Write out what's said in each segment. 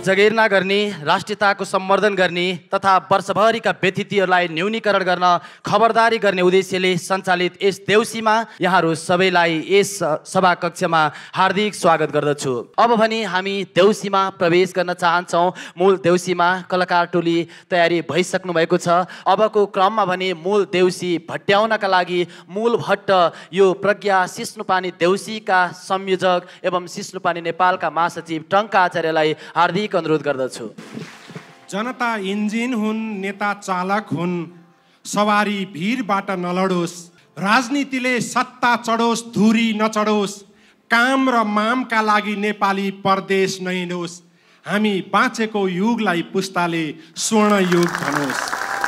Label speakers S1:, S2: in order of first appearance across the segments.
S1: जगेर्ना गर्ने, राष्ट्रियताको सम्वर्धन गर्ने तथा वर्षभरिका व्यतिथिहरूलाई न्यूनीकरण गर्न खबरदारी गर्ने उद्देश्यले सञ्चालित यस देउसीमा यहाँहरू सबैलाई यस सभाकक्षमा हार्दिक स्वागत गर्दछु। अब भने हामी देउसीमा प्रवेश गर्न चाहन्छौँ। मूल देउसीमा कलाकार टोली तयारी भइसक्नु भएको छ। अबको क्रममा भने मूल देउसी भट्याउनका लागि मूल भट्ट यो प्रज्ञा सिस्नुपानी देउसीका संयोजक एवं सिस्नुपानी नेपालका महासचिव टङ्का आचार्यलाई हार्दिक अनुरोध गर्दछु।
S2: जनता इन्जिन हुन्, नेता चालक हुन्, सवारी भिरबाट नलडोस्, राजनीतिले सत्ता चढोस् धुरी नचढोस्, काम र मामका लागि नेपाली परदेश नहिँडोस्, हामी बाँचेको युगलाई पुस्ताले स्वर्ण युग भनोस्।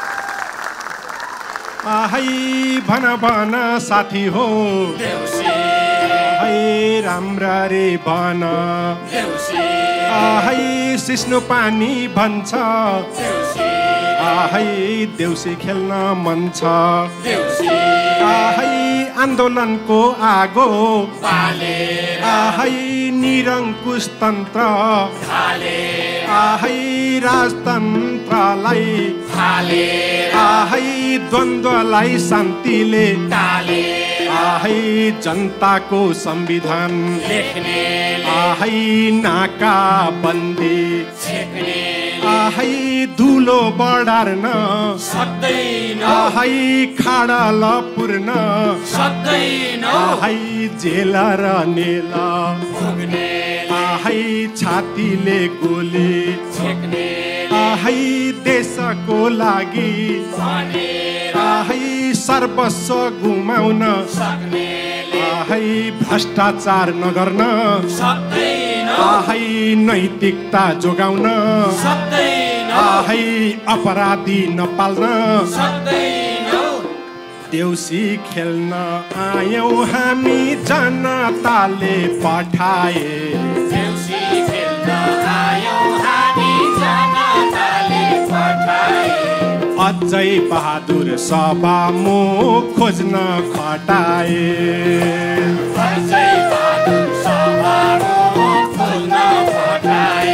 S2: आहै भन भन साथी हो देउसी, आहै राम्ररी भन देउसी, आहै सिस्नु पानी भन्छ देउसी, आहै देउसी खेल्न मन छ देउसी, आहै आन्दोलनको आगो बाले, आहै निरङ्कुश तन्त्र थाले, आहै राजतन्त्रलाई थाले, आहै द्वन्द्वलाई शान्तिले टाले, आहै जनताको संविधान लेख्ने, आहै नाका बन्दी छेक्ने, आहै धुलो बढार्न सक्दैन, आहै खाडा लपुर्न सक्दैन, आहै जेल र नेल भोग्ने, आहै छातीले गोली छेक्ने, आहै देशको लागि आहै सर्वस्व गुमाउन सक्ने, आहै भ्रष्टाचार नगर्न सक्दैन, आहै नैतिकता जोगाउन सक्दैन, आहै अपराधी नपाल्न सक्दैन। देउसी खेल्न आयौँ हामी जनताले पठाए, देउसी खेल्न आयौँ हामी जनताले पठाए, अझै बहादुर सभामुख खोज्न खटाए, अझै बहादुर सभामुख खोज्न खटाए,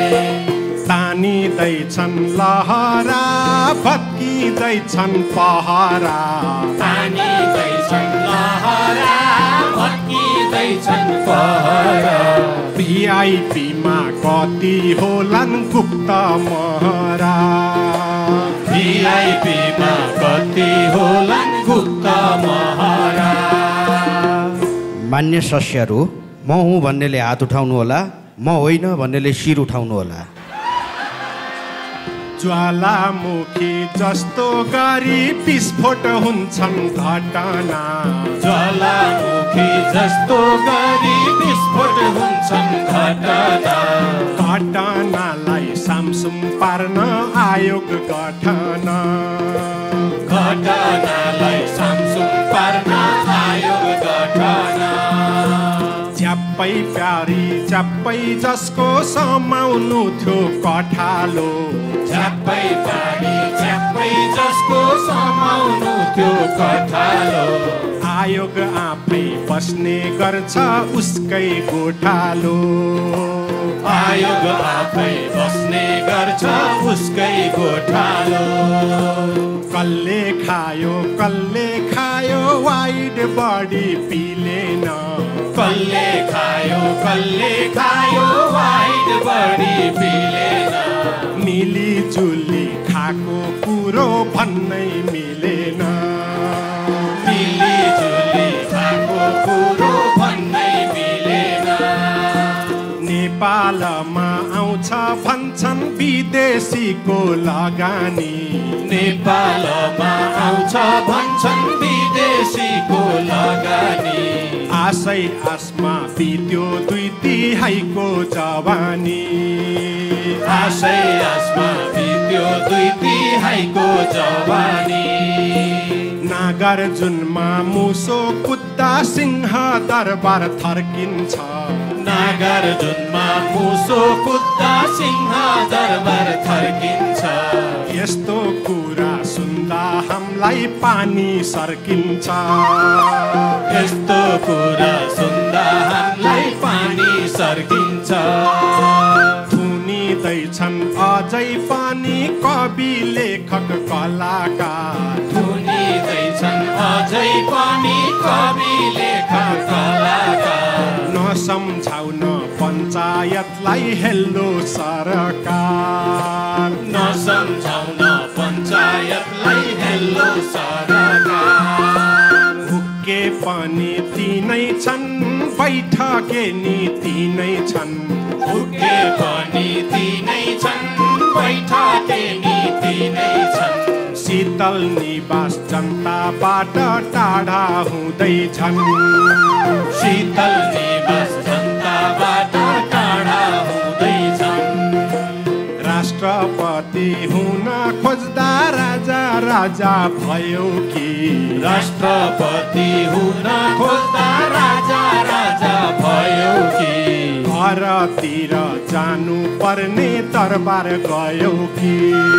S2: तानिँदैछन् लहरा भत्किँदैछन् पहरा, तानिँदैछन् लहरा भत्किँदैछन् पहरा, भिआइपीमा कति होलान् गुप्त महरा, भिआइपीमा कति होलान् गुप्त महरा।
S3: मान्य सस्यहरू, म हुँ भन्नेले हात उठाउनु होला, म होइन भन्नेले शिर उठाउनु होला।
S2: ज्वालामुखी जस्तो गरी विस्फोट हुन्छन् घटना, ज्वालामुखी जस्तो गरी विस्फोट हुन्छन् घटना, घटनालाई सामसुम पार्न आयोग गठन, घटनालाई सामसुम पार्न आयोग गठन, च्याप्पै प्यारी च्याप्पै जसको समाउनु थियो कठालो, च्याप्पै प्यारी च्याप्पै जसको समाउनु थियो कठालो, आयोग आफै बस्ने गर्छ उसकै गोठालो, आयोग आफै बस्ने गर्छ उसकै गोठालो, कल्ले खायो वाइड बडी पिलेन, कल्ले खायो वाइड बडी पिलेन, मिली जुली खाको कुरो भन्नै मिलेन, मिली जुली खाको कुरो भन्नै मिलेन, नेपालमा आउँछ भन्छन् विदेशीको लगानी, नेपालमा आउँछ भन्छन् विदेशीको लगानी, आशै आसमा बित्यो 2/3 जवानी, आशै आसमा बित्यो 2/3 जवानी, नागार्जुनमा मुसो कुद्दा सिंह दरबार थर्किन्छ, नागार्जुनमा मुसो कुद्दा सिंह दरबार थर्किन्छ, यस्तो कुरा सुन्दा हामीलाई पानी सर्किन्छ, यस्तो कुरा सुन्दा हामीलाई पानी सर्किन्छ, थुनिँदै छन् अझै पनि कवि लेखक कलाकार
S4: थुनिँदै छन् अझै पनि कवि लेखक कलाकार
S2: नसम्झाउन पञ्चायतलाई हेल्लो सरकार
S4: नसम्झाउन पञ्चायतलाई हेल्लो सरकार
S2: हुक्के पनि तिनै छन् बैठके नीति नै छन्
S4: हुक्के पनि तिनै छन् बैठके नीति नै छन्
S2: शीतल निवास जनताबाट टाढा हुँदैछन्
S4: शीतल निवास जनताबाट टाढा हुँदैछन्
S2: राष्ट्रपति हुन खोज्दा राजा राजा भयो कि
S4: राष्ट्रपति हुन खोज्दा राजा राजा भयो कि
S2: घरतिर जानु पर्ने दरबार गयो कि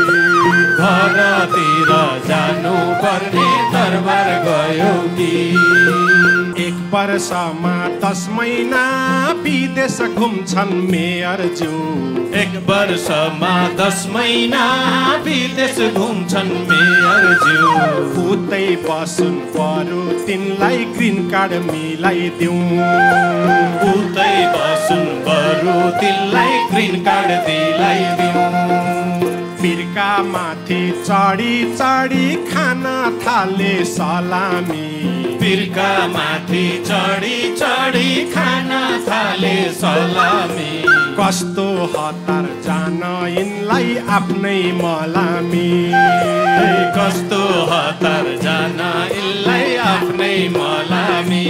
S4: घरतिर जानु पर्ने दरबार गयो कि
S2: एक वर्षमा 10 महिना विदेश घुम्छन् मेयरज्यू
S4: एक वर्षमा 10 महिना विदेश घुम्छन् मेयरज्यू
S2: उतै बसुन् पर्यो तिनलाई ग्रिन कार्ड मिलाइदिउँ
S4: उतै बसुन् बरु तिनलाई ग्रिन कार्ड दिलाइदिउँ
S2: बिर्का माथि चढी चढी खान थाले सलामी
S4: बिर्का माथि चढी चढी खान थाले सलामी
S2: कस्तो हतार जान यिनलाई आफ्नै मलामी
S4: कस्तो हतार जान यिनलाई आफ्नै मलामी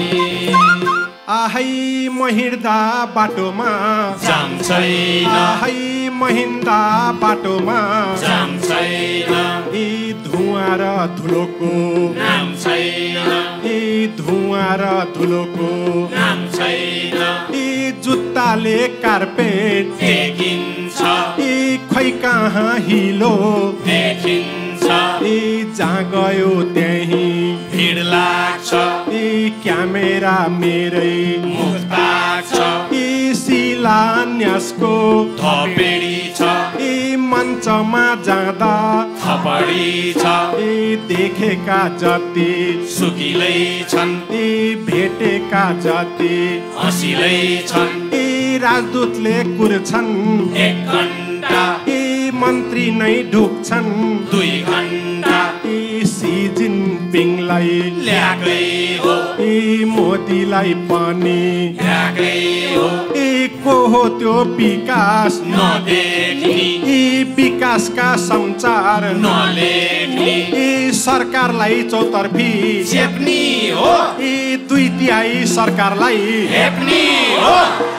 S2: आहै महिर्दा बाटोमा
S4: जाम छैन
S2: आहै महिन्दा बाटोमा
S4: जाम छैन
S2: यी धुवाँ र धुलोको
S4: नाम छैन
S2: यी धुवाँ र धुलोको
S4: नाम छैन
S2: यी जुत्ताले कार्पेट
S4: देखिन्छ
S2: यी खै कहाँ हिलो
S4: देखिन्छ
S2: यी जहाँ गयो त्यहीँ
S4: भिड लाग्छ
S2: यी क्यामेरा मेरै
S4: मुख ताक्छ
S2: यी शिलान्यासको
S4: थपेडी छ
S2: यी मञ्चमा जाँदा
S4: थपडी छ
S2: यी देखेका जति
S4: सुकिलै छन्
S2: यी भेटेका जति
S4: हँसिलै छन्
S2: यी राजदूतले कुर्छन्
S4: 1 घण्टा
S2: यी मन्त्री नै ढुक्छन्
S4: 2 घण्टा
S2: यी सी जिनपिङलाई
S4: ल्याकै हो
S2: यी मोदीलाई पनि
S4: ल्याकै हो
S2: यी को हो त्यो विकास
S4: नदेख्ने
S2: यी विकासका सञ्चार
S4: नलेख्ने
S2: यी सरकारलाई चौतर्फी
S4: चेप्नी हो
S2: यी 2/3 सरकारलाई
S4: हेप्नी हो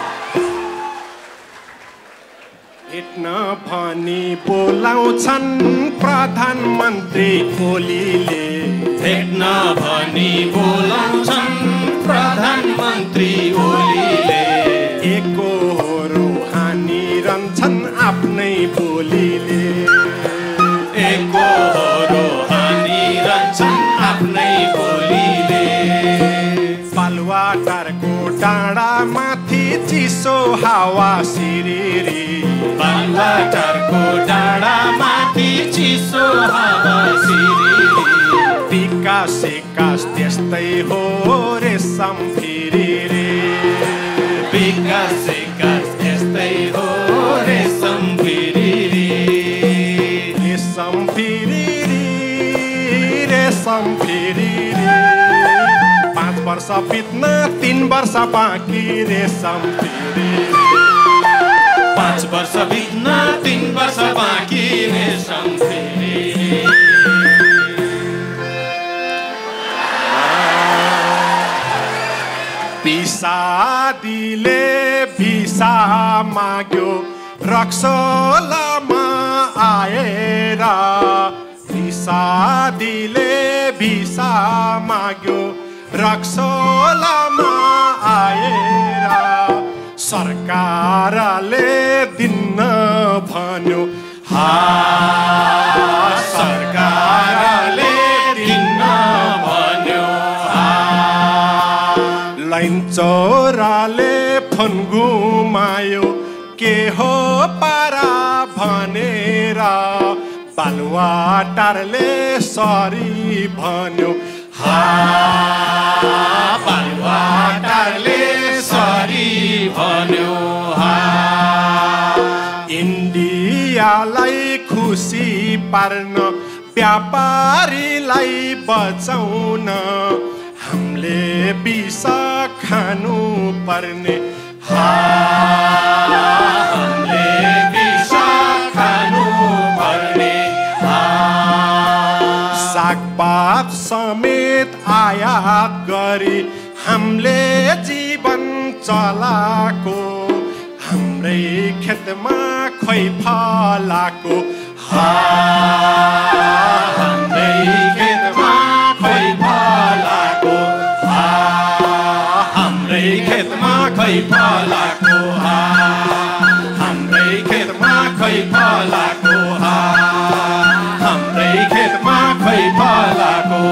S2: भेट्न भनी बोलाउँछन् प्रधानमन्त्री ओलीले
S4: भेट्न भनी बोलाउँछन् प्रधानमन्त्री ओलीले
S2: एकहोरो हानिरहन्छन् आफ्नै बोलीले
S4: एकहोरो हानिरहन्छन् आफ्नै बोलीले
S2: बालुवाटारको डाँडा माथि चिसो हावा सिरिरी
S4: बालुवाटारको डाँडा माथि चिसो हावा सिरिरी
S2: विकास एकास त्यस्तै हो रेशम फिरिरी
S4: विकास एकास त्यस्तै हो रेशम फिरिरी
S2: रेशम फिरिरी रेशम फिरिरी 5 वर्ष बित्न 3 वर्ष बाँकी रेशम फिरिरी
S4: 5 वर्ष बित्न 3 वर्ष बाँकी रेशम फिरिरी
S2: पिसादीले भिसा माग्यो रक्सोलमा आएर पिसादीले भिसा माग्यो रक्सोलमा आएर सरकारले दिन्न भन्यो
S4: सरकारले दिन्न भन्यो
S2: लाइन चोराले फोन घुमायो के हो पारा बालुवाटारले सरी भन्यो
S4: बालुवाटारले सरी भन्यो
S2: इन्डियालाई खुसी पार्न व्यापारीलाई बचाउन हामीले विष खानु पर्ने
S4: हामीले विष खानु पर्ने
S2: सागपात समेत आयात गरी हामीले जीवन चलाको हाम्रै खेतमा खोइ फलाको
S4: हाम्रै खेतमा खोइ फलाको हाम्रै खेतमा खोइ फलाको हाम्रै खेतमा खोइ फलाको हाम्रै खेतमा खोइ फलाको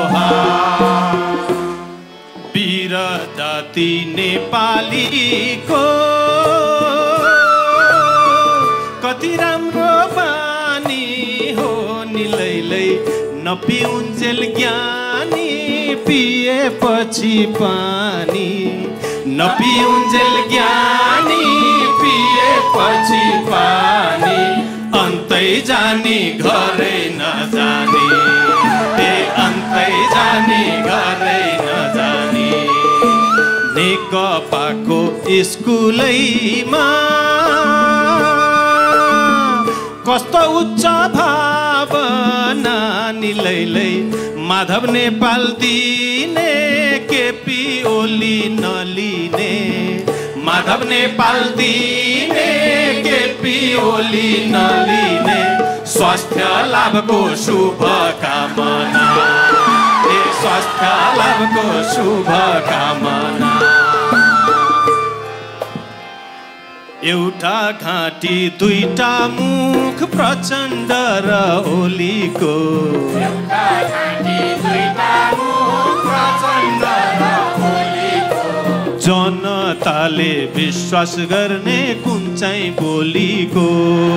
S4: वीर जाति नेपालीको कति राम्रो बानी हो निलैलै नपिउन्जेल ज्ञानी पिएपछि पानी नपिउन्जेल ज्ञानी पिएपछि पानी अन्तै जानी घरै नजानी अन्तै जानी घरै नजानी नेकपाको स्कुलैमा कस्तो उच्च भावना निलैलै माधव नेपाल दिने केपी ओली नलिने माधव नेपाल दिने केपी ओली नलिने स्वास्थ्य लाभको शुभकामना स्वास्थ्य लाभको शुभकामना एउटा घाँटी दुईटा मुख प्रचण्ड र ओलीको एउटा घाँटी दुईटा मुख प्रचण्ड र ओलीको जनताले विश्वास गर्ने कुन चाहिँ बोलीको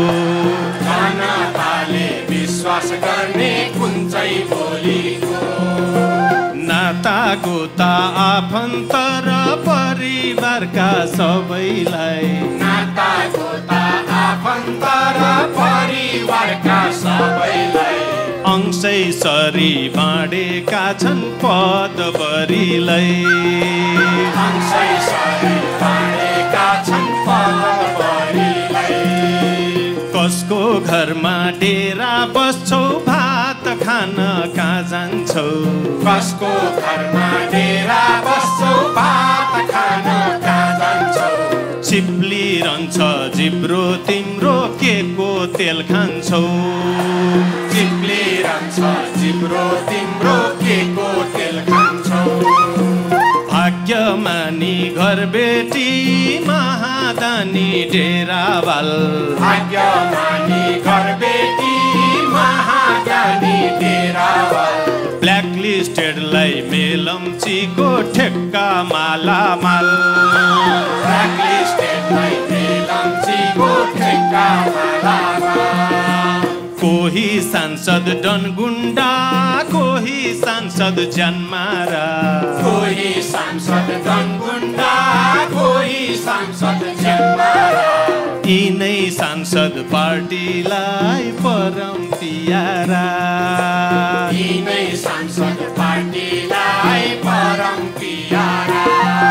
S4: जनताले विश्वास गर्ने कुन चाहिँ बोलीको नाता गोता आफन्त र परिवारका सबैलाई नाता गोता आफन्त र परिवारका सबैलाई अंशै सरी बाँडेका छन् पदवरीलाई अंशै सरी बाँडेका छन् पदवरीलाई कसको घरमा डेरा बस्छौ भात खान कहाँ जान्छौ कसको घरमा डेरा बस्छौ भात खान कहाँ जान्छौ चिप्ली रहन्छ जिब्रो तिम्रो के को तेल खान्छौ चिप्ली रहन्छ जिब्रो तिम्रो के को तेल खान्छौ भाग्यमानी घर बेटी महादानी डेरावाल भाग्यमानी घर बेटी महादानी डेरावाल ब्ल्याकलिस्टेडलाई मेलम्चीको ठेक्का मालामाल ब्ल्याकलिस्टेडलाई मेलम्चीको ठेक्का मालामाल कोही सांसद डनगुन्डा कोही सांसद ज्यानमारा कोही सांसद डनगुन्डा कोही सांसद ज्यानमारा यिनै सांसद पार्टीलाई परम प्यारा यिनै सांसद पार्टीलाई परम प्यारा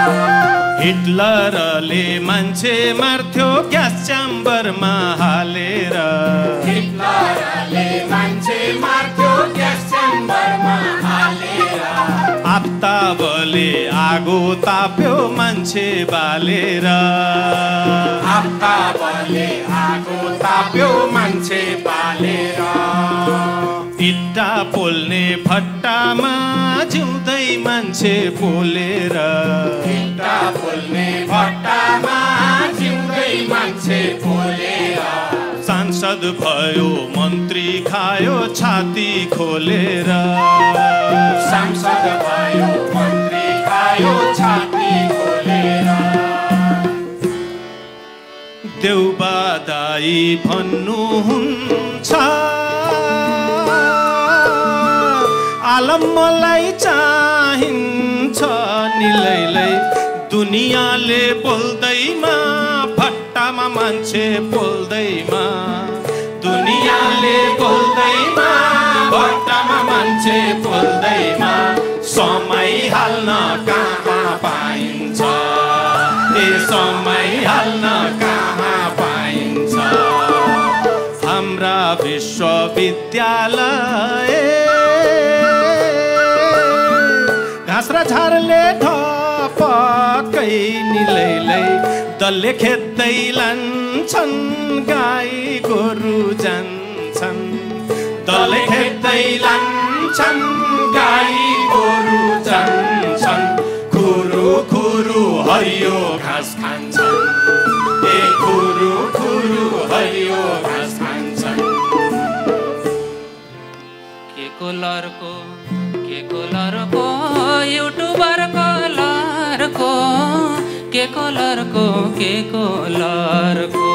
S4: हिटलरले मान्छे मार्थ्यो ग्यास च्याम्बरमा हालेर हिटलरले मान्छे मार्थ्यो ग्यास च्याम्बरमा हालेर आफ्ताबले आगो ताप्यो मान्छे बालेर आफ्ताबले आगो ताप्यो मान्छे बालेर इट्टा पोल्ने भट्टामा जिउँदै मान्छे पोलेर इट्टा पोल्ने भट्टामा जिउँदै मान्छे पोलेर सांसद भयो मन्त्री खायो छाती खोलेर सांसद भयो मन्त्री खायो छाती खोलेर देउबा दाई भन्नुहुन्छ
S5: आलम मलाई चाहिन्छ निलैलै दुनियाँले बोल्दैमा भट्टामा मान्छे बोल्दैमा दुनियाँले बोल्दैमा भट्टामा मान्छे बोल्दैमा समय हाल्न कहाँ पाइन्छ ए समय हाल्न कहाँ पाइन्छ हाम्रा विश्वविद्यालय घाँस र झारले ढपकै निलैलै दलले खेद्दै लान्छन् गाई गोरु जान्छन् दलले खेद्दै लान्छन् गाई गोरु जान्छन् खुरु खुरु हरियो घाँस खान्छन् ए खुरु खुरु हरियो घाँस खान्छन्
S6: के को लरको युट्युबरको लरको के को लरको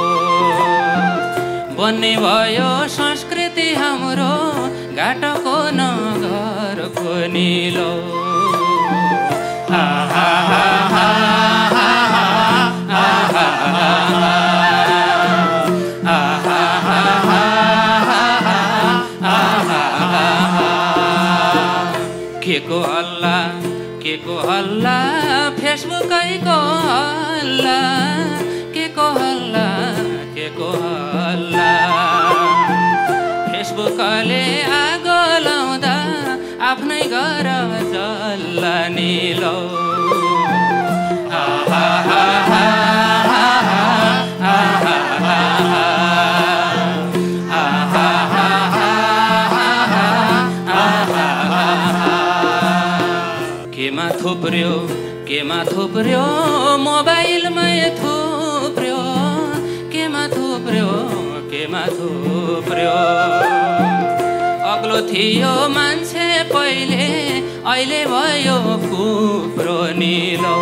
S6: बन्ने भयो संस्कृति हाम्रो घाटको नगरको निलो के को हल्ला फेसबुकैको हल्ला के को हल्ला फेसबुकले आगो लाउँदा आफ्नै घर जल्ला निलो केमा थुप्र्यो मोबाइलमै थुप्र्यो केमा थुप्र्यो अग्लो थियो मान्छे पहिले अहिले भयो कुप्रो निलो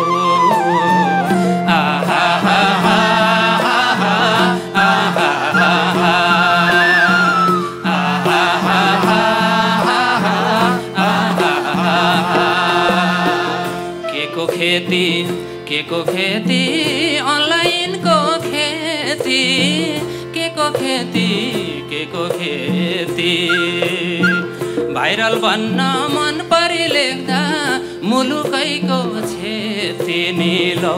S6: के को खेती अनलाइनको खेती के को खेती भाइरल बन्न मन परि लेख्दा मुलुकैको क्षति निलो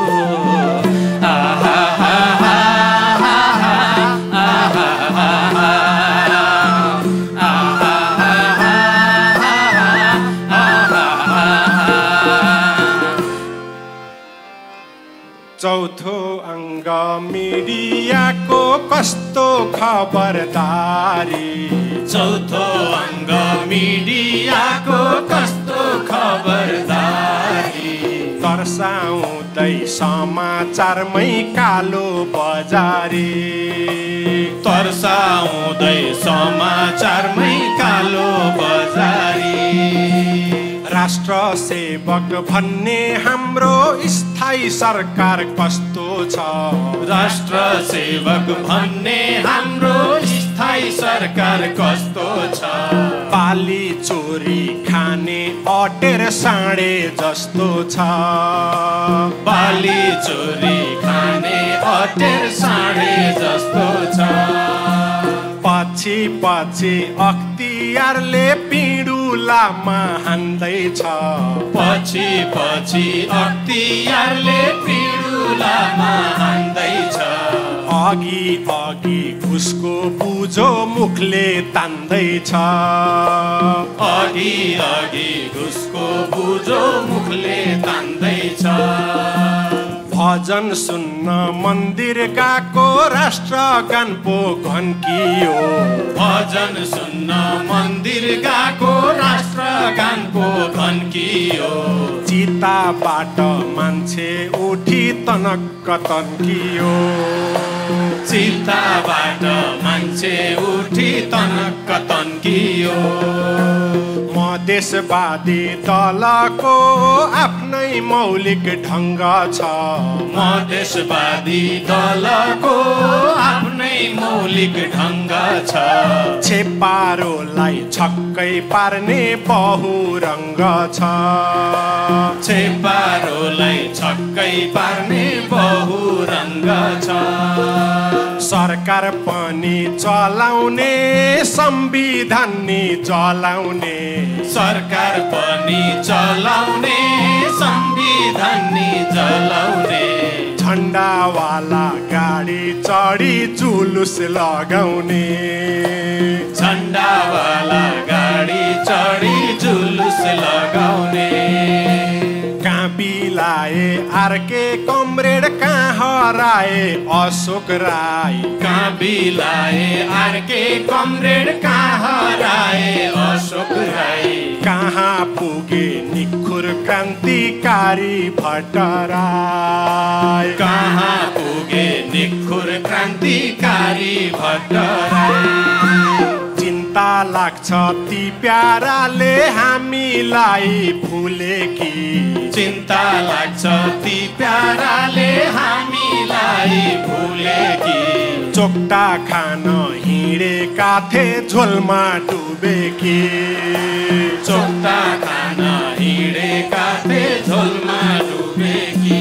S2: चौथो अङ्ग मिडियाको कस्तो खबरदारी
S5: चौथो अङ्ग मिडियाको कस्तो खबरदारी
S2: तर्साउँदै समाचारमै कालो बजारी
S5: तर्साउँदै समाचारमै कालो बजारी
S2: राष्ट्र सेवक भन्ने हाम्रो स्थायी सरकार कस्तो छ
S5: राष्ट्र सेवक भन्ने हाम्रो स्थायी सरकार कस्तो छ
S2: बाली चोरी खाने अटेर साँडे जस्तो छ
S5: बाली चोरी खाने अटेर साँडे जस्तो छ
S2: पछि पछि अख्तियारले पिडुलामा हान्दैछ
S5: पछि पछि अख्तियारले पिडुलामा हान्दैछ
S2: अघि अघि घुसको बुझो मुखले तान्दैछ
S5: अघि अघि घुसको बुझो मुखले तान्दैछ
S2: भजन सुन्न मन्दिर गएको राष्ट्रगान पो घन्कियो
S5: भजन सुन्न मन्दिर गएको राष्ट्रगान पो घन्कियो
S2: चिताबाट मान्छे उठी तनक्क तन्कियो
S5: चिताबाट मान्छे उठी तनक्क तन्कियो
S2: देशवादी दलको आफ्नै मौलिक ढङ्ग छ
S5: देशवादी दलको आफ्नै मौलिक ढङ्ग छ
S2: छेपारोलाई छक्कै पार्ने बहुरङ्ग छ
S5: छेपारोलाई छक्कै पार्ने बहुरङ्ग छ
S2: सरकार पनि चलाउने संविधान नि जलाउने
S5: सरकार पनि चलाउने संविधान नि जलाउने
S2: झण्डावाला गाडी चढी जुलुस लगाउने
S5: झण्डावाला गाडी चढी जुलुस लगाउने
S2: कहाँ बिलाए आरके कमरेड कहाँ हराए अशोक राई
S5: कहाँ बिलाए आरके कमरेड कहाँ हराए अशोक राई
S2: कहाँ पुगे निखुर क्रान्तिकारी भट्टराई
S5: कहाँ पुगे निखुर क्रान्तिकारी भट्टराई
S2: चिन्ता लाग्छ ती प्याराले हामीलाई भुले कि
S5: चिन्ता लाग्छ ती प्याराले हामीलाई भुले कि
S2: चोक्टा खान हिँडेका थिए झोलमा डुबे कि
S5: चोक्टा खान हिँडेका थिए झोलमा डुबे कि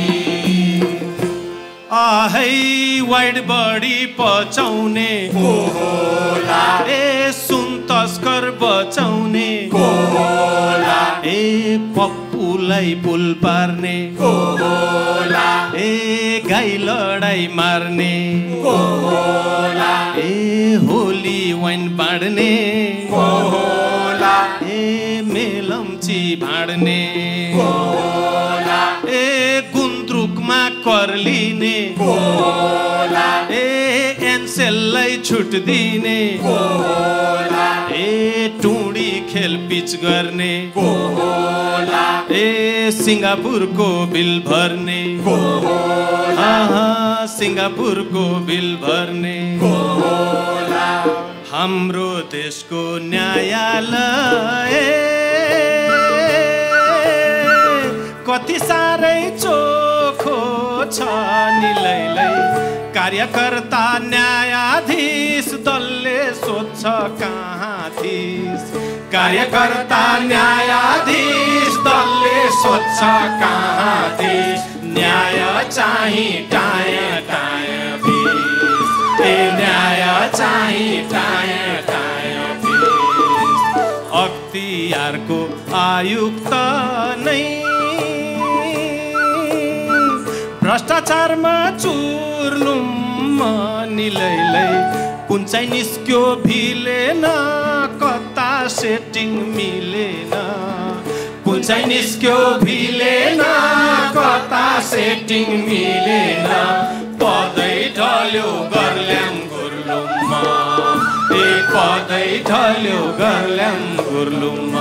S5: आहै वाइड बडी पचाउने
S2: को होला
S5: ए सुन तस्कर बचाउने
S2: को होला
S5: ए पप्पुलाई पुल पार्ने
S2: को होला
S5: ए गाई लडाई मार्ने
S2: को होला
S5: ए होली वाइन बाँड्ने
S2: को होला
S5: ए मेलम्ची भाँड्ने
S2: को होला
S5: ए गुन्द्रुकमा कर लिने
S2: को होला
S5: ए एन्सेललाई छुट दिने
S2: को होला
S5: ए टुडी खेल पिच गर्ने
S2: को होला
S5: ए सिङ्गापुरको बिल भर्ने
S2: को होला
S5: सिङ्गापुरको बिल भर्ने
S2: को होला
S5: हाम्रो देशको न्यायालय कति साह्रै चोखो छ निलैलै कार्यकर्ता न्यायाधीश दलले सोध्छ कहाँ थिस कार्यकर्ता न्यायाधीश दलले सोध्छ कहाँ थिस न्याय चाहिँ टाया टाया फिस ए न्याय चाहिँ टाया टाया फिस अख्तियारको आयुक्त नै भ्रष्टाचारमा चुर्लुम निलैलै कुन चाहिँ निस्क्यो भिलेन कता सेटिङ मिलेन कुन चाहिँ निस्क्यो भिलेन कता सेटिङ मिलेन पदै ढल्यो गर्ल्याम गुर्लुममा ए पदै ढल्यो गर्ल्याम गुर्लुममा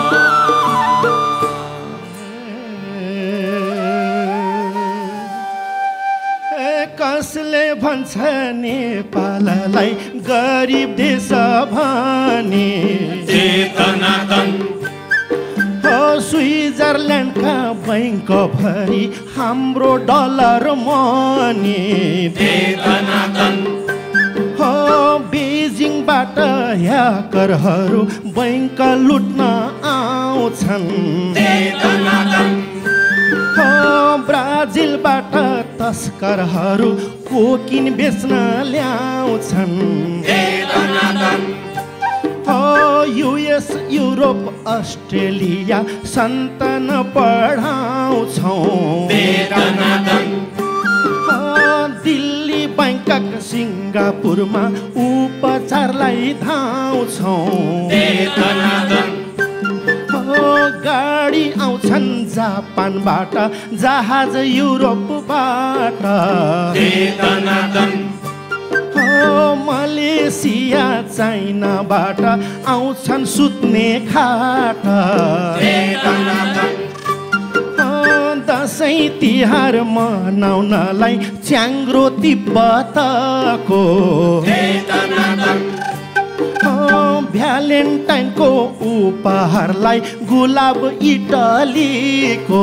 S7: कसले भन्छ नेपाललाई गरिब देश भनी
S5: चेतनातन
S7: हो स्विजरल्यान्डका बैंक भरि हाम्रो डलर मनी
S5: चेतनातन
S7: हो बेजिङबाट ह्याकरहरू बैंक लुट्न आउँछन्
S5: चेतनातन
S7: हो ब्राजिलबाट तस्करहरू कोकिन बेच्न ल्याउँछन् हो युएस युरोप अस्ट्रेलिया सन्तान पढाउँछौँ दिल्ली ब्याङ्कक सिङ्गापुरमा उपचारलाई धाउँछौँ गाडी आउँछन् जापानबाट जहाज युरोपबाट मलेसिया चाइनाबाट आउँछन् सुत्ने खाट दसैँ तिहार मनाउनलाई च्याङ्ग्रो तिब्बतको भ्यालेन्टाइनको उपहारलाई गुलाब इटलीको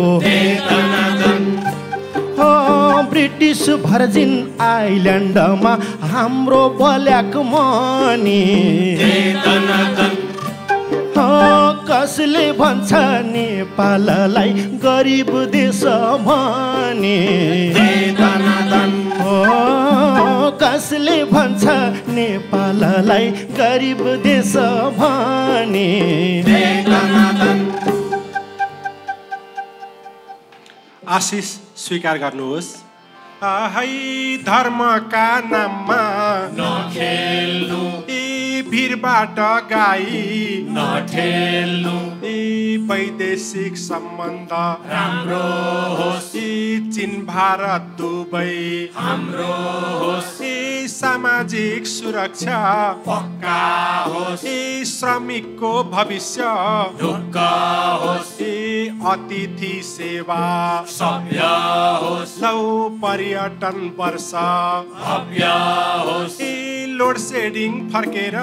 S7: हो ब्रिटिस भर्जिन आइल्यान्डमा हाम्रो ब्ल्याक मनी हो कसले भन्छ नेपाललाई गरिब देश भनी हो कसले भन्छ नेपाललाई गरिब देश भनी
S2: आशिष स्वीकार गर्नुहोस् है धर्मका नाममा
S5: नखेल्नु
S2: भिरबाट गाई
S5: नठेल्नु
S2: वैदेशिक सम्बन्ध
S5: राम्रो होस्
S2: चीन भारत दुबई
S5: हाम्रो होस्
S2: सामाजिक सुरक्षा
S5: पक्का होस्
S2: श्रमिकको भविष्य
S5: ढुक्क होस्
S2: अतिथि सेवा
S5: सभ्य होस्
S2: लौ पर्यटन वर्ष
S5: भव्य होस्
S2: लोड सेडिङ फर्केर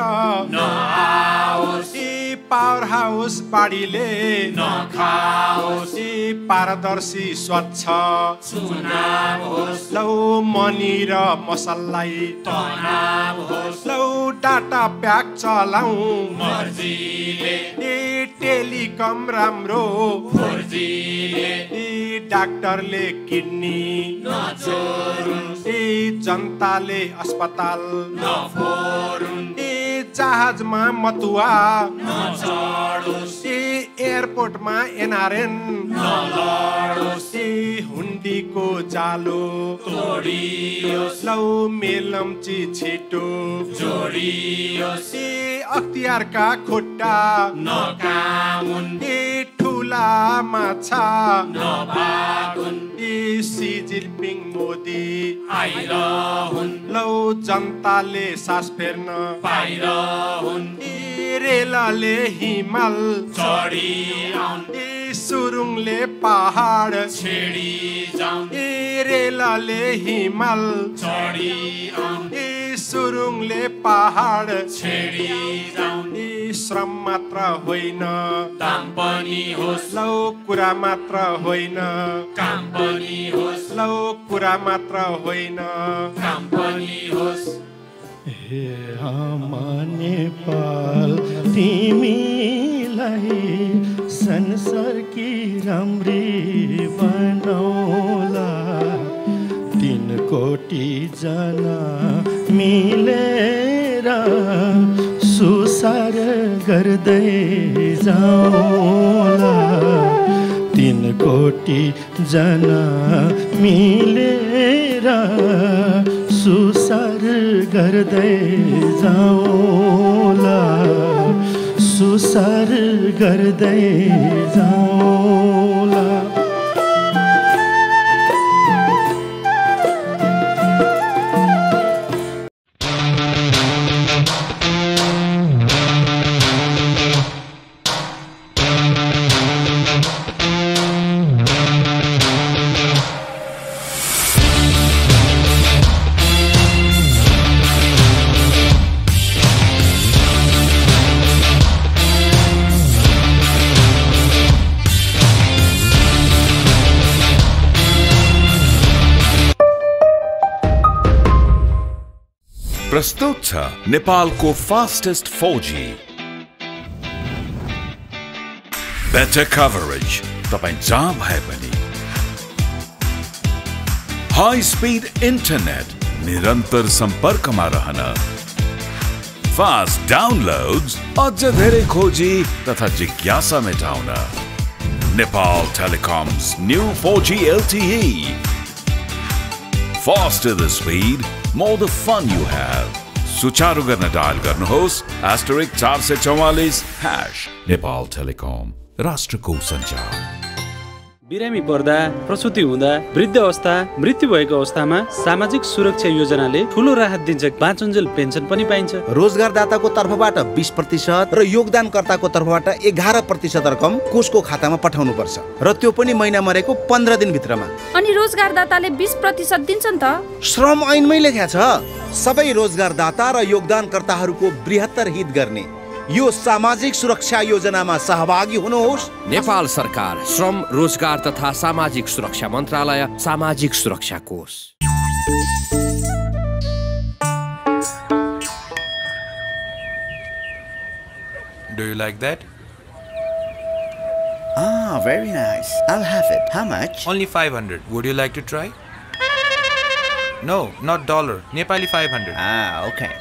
S5: नआओस्
S2: पावर हाउस बाढीले
S5: नखाओस्
S2: पारदर्शी स्वच्छ
S5: चुनाव होस्
S2: लौ मनी र मसललाई
S5: तनाव होस्
S2: लौ डाटा प्याक चलाऊ
S5: मर्जीले
S2: टेलिकम राम्रो
S5: 4Gले
S2: डाक्टरले किड्नी
S5: नचोरुन्
S2: जनताले अस्पताल
S5: नफोरुन्
S2: जहाजमा मतुवा
S5: नचढोस्
S2: एयरपोर्टमा एनआरएन
S5: नलडोस्
S2: हुन्डीको जालो
S5: तोडियोस्
S2: लौ मेलम्ची छिटो
S5: जोडियोस्
S2: अख्तियारका खुट्टा
S5: नकामुन्
S2: ठुला माछा
S5: नभागुन्
S2: सी जिनपिङ मोदी
S5: आइरहुन्
S2: लौ जनताले सास फेर्न
S5: पाइरहुन्
S2: रेलले हिमाल
S5: चढी आउन्
S2: सुरुङले पहाड
S5: छेडी जाउन्
S2: रेलले हिमाल
S5: चढी आउन्
S2: सुरुङले पहाड
S5: छेडी जाउन्
S2: श्रम मात्र होइन
S5: दाम पनि होस्
S2: लौ कुरा मात्र होइन
S5: काम पनि होस्
S2: लौ कुरा मात्र होइन
S5: काम पनि होस्
S7: हे आमा नेपाल तिमीलाई संसारकी राम्री बनाउला 3 कोटी जना मिलेर सुसार गर्दै जाउला 3 कोटी जना मिलेर सुसार गर्दै जाउला सुसार गर्दै जाउला
S8: प्रस्तुत छ नेपालको फास्टेस्ट 4G बेटर कभरेज तपाईं जहाँ भए पनि हाई स्पीड इन्टरनेट निरन्तर सम्पर्कमा रहन फास्ट डाउनलोड्स अझ धेरै खोजी तथा जिज्ञासा मेटाउन Nepal Telecoms new 4G LTE faster the speed more the fun you have सुचारु गर्न डायल गर्नुहोस् *444# नेपाल टेलिकम राष्ट्रको सञ्चार
S9: बिरामी पर्दा प्रसुति हुँदा वृद्ध अवस्था मृत्यु भएको अवस्थामा सामाजिक सुरक्षा योजनाले ठूलो राहत दिन्छ बाँचुन्जेल पेन्सन पनि पाइन्छ
S3: रोजगारदाताको तर्फबाट 20% र योगदानकर्ताको तर्फबाट 11% रकम कोषको खातामा पठाउनु पर्छ र त्यो पनि महिना मरेको 15 दिन भित्रमा
S10: अनि रोजगारदाताले 20% दिन्छन् त
S3: श्रम ऐनमै लेख्या छ सबै रोजगारदाता र योगदानकर्ताहरूको बृहत्तर हित गर्ने यो सामाजिक सुरक्षा योजनामा सहभागी हुनुहोस्।
S10: नेपाल सरकार श्रम रोजगार तथा सामाजिक सुरक्षा मन्त्रालय सामाजिक सुरक्षा कोष।
S11: Do you like that?
S12: Ah, very nice. I'll have it. How much?
S11: Only 500. Would you like to try? No, not dollar. Nepali 500.
S12: Ah, okay.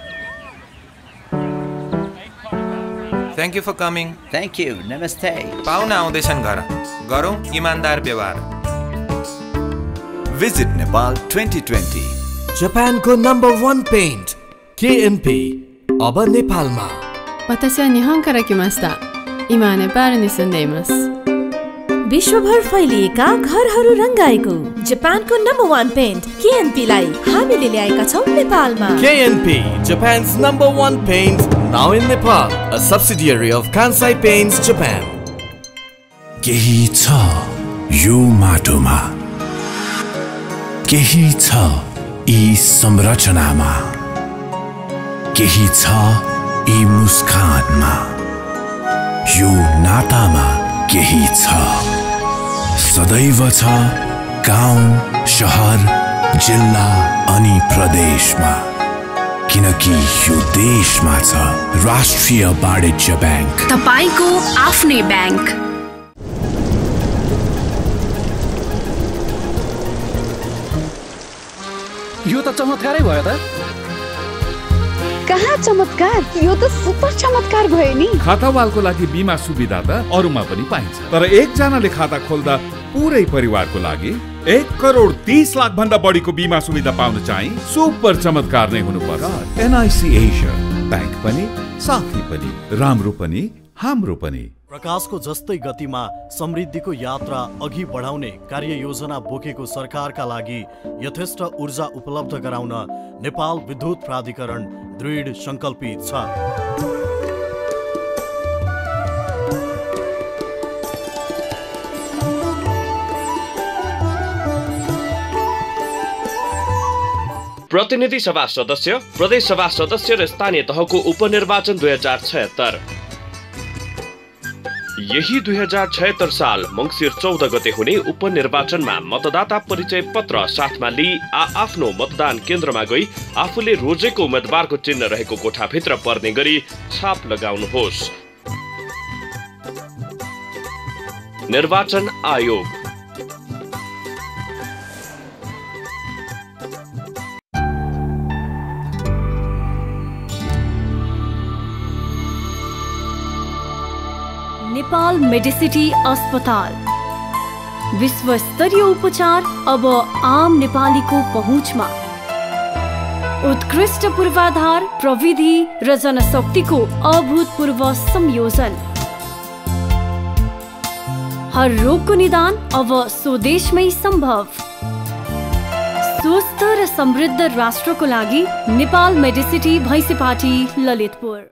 S11: Thank you for coming.
S12: Thank you. Namaste.
S11: पाहुना आउँदैछन् घर। गरौँ इमानदार व्यवहार।
S13: Visit Nepal 2020.
S14: जापानको number 1 pant KNP अब नेपालमा।
S15: 私は日本から来ました。今はネパールに住んでいます。
S16: विश्वभर फैलिएका घरहरू रंगाएको जापानको नम्बर 1 पेन्ट KNP लाई हामीले ल्याएका छौं नेपालमा।
S14: KNP, Japan's number 1 paint, now in Nepal, a subsidiary of Kansai Paints Japan.
S17: केही छ यो माटोमा, केही छ यी संरचनामा, केही छ यी मुस्कानमा, यो नातामा केही छ, सदैव छ गाउँ, शहर, जिल्ला अनि प्रदेशमा, किनकि यो देशमा छ राष्ट्रिय वाणिज्य ब्याङ्क,
S18: तपाईको आफ्नै ब्याङ्क।
S9: यो त चमत्कारै भयो त।
S18: कहाँ चमत्कार, यो त सुपर चमत्कार भयो नि।
S8: खातावालको लागि बीमा सुविधा त अरूमा पनि पाइन्छ, तर एकजनाले खाता खोल्दा पुरै परिवारको लागि 1,30,00,000 भन्दा बढीको बीमा सुविधा पाउन चाहिँ सुपर चमत्कार नै हुनुपर्छ। NIC एसिया बैंक पनि, साथी पनि, राम्रो पनि, हाम्रो पनि।
S19: प्रकाशको जस्तै गतिमा समृद्धिको यात्रा अघि बढाउने कार्ययोजना बोकेको सरकारका लागि यथेष्ट ऊर्जा उपलब्ध गराउन नेपाल विद्युत प्राधिकरण दृढ संकल्पित छ।
S20: प्रतिनिधि सभा सदस्य, प्रदेश सभा सदस्य र स्थानीय तहको उपनिर्वाचन 2076। यही 2076 साल मंसिर 14 गते हुने उपनिर्वाचनमा मतदाता परिचय पत्र साथमा लिई आफ्नो मतदान केन्द्रमा गई आफूले रोजेको उम्मेदवारको चिन्ह रहेको कोठाभित्र पर्ने गरी छाप लगाउनुहोस्। निर्वाचन आयोग।
S16: नेपाल मेडिसिटी अस्पताल, विश्वस्तरीय उपचार अब आम नेपालीको पहुँचमा। उत्कृष्ट पूर्वाधार, प्रविधि र जनशक्तिको अभूतपूर्व संयोजन। हर रोगको निदान अब स्वदेशमै सम्भव। स्वस्थ र समृद्ध राष्ट्रको लागि नेपाल मेडिसिटी, भैँसीपाटी, ललितपुर।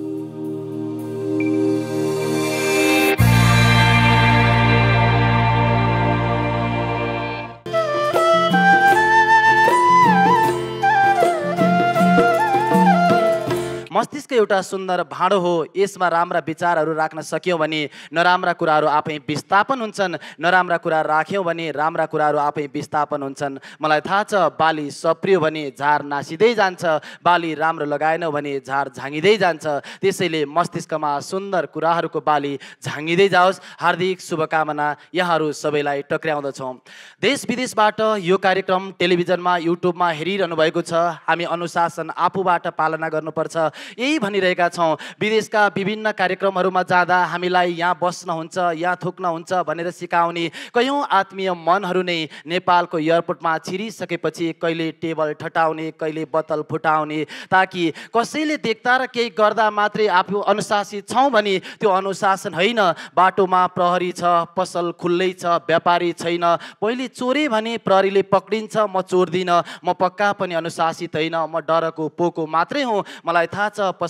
S1: मस्तिष्क एउटा सुन्दर भाँडो हो। यसमा राम्रा विचारहरू राख्न सक्यौँ भने नराम्रा कुराहरू आफै विस्थापन हुन्छन्, नराम्रा कुरा राख्यौँ भने राम्रा कुराहरू आफै विस्थापन हुन्छन्। मलाई थाहा छ बाली सप्रियो भने झार नासिँदै जान्छ, बाली राम्रो लगाएन भने झार झाँगिँदै जान्छ। त्यसैले मस्तिष्कमा सुन्दर कुराहरूको बाली झाँगिँदै जाओस्। हार्दिक शुभकामना यहाँहरू सबैलाई टक्र्याउँदछौँ। देश विदेशबाट यो कार्यक्रम टेलिभिजनमा, युट्युबमा हेरिरहनु भएको छ। हामी अनुशासन आफूबाट पालना गर्नुपर्छ यही भनिरहेका छौँ। विदेशका विभिन्न कार्यक्रमहरूमा जाँदा हामीलाई यहाँ बस्नुहुन्छ, यहाँ थुक्नुहुन्छ भनेर सिकाउने कयौँ आत्मीय मनहरू नै नेपालको एयरपोर्टमा छिरिसकेपछि कहिले टेबल ठटाउने, कहिले बोतल फुटाउने, ताकि कसैले देख्दा र केही गर्दा मात्रै आफू अनुशासित छौँ भने त्यो अनुशासन होइन। बाटोमा प्रहरी छ, पसल खुल्लै छ, व्यापारी छैन, पहिले चोरे भने प्रहरीले पक्रिन्छ, म चोर्दिनँ, म पक्का पनि अनुशासित होइन, म डरको पोको मात्रै हुँ। मलाई थाहा छ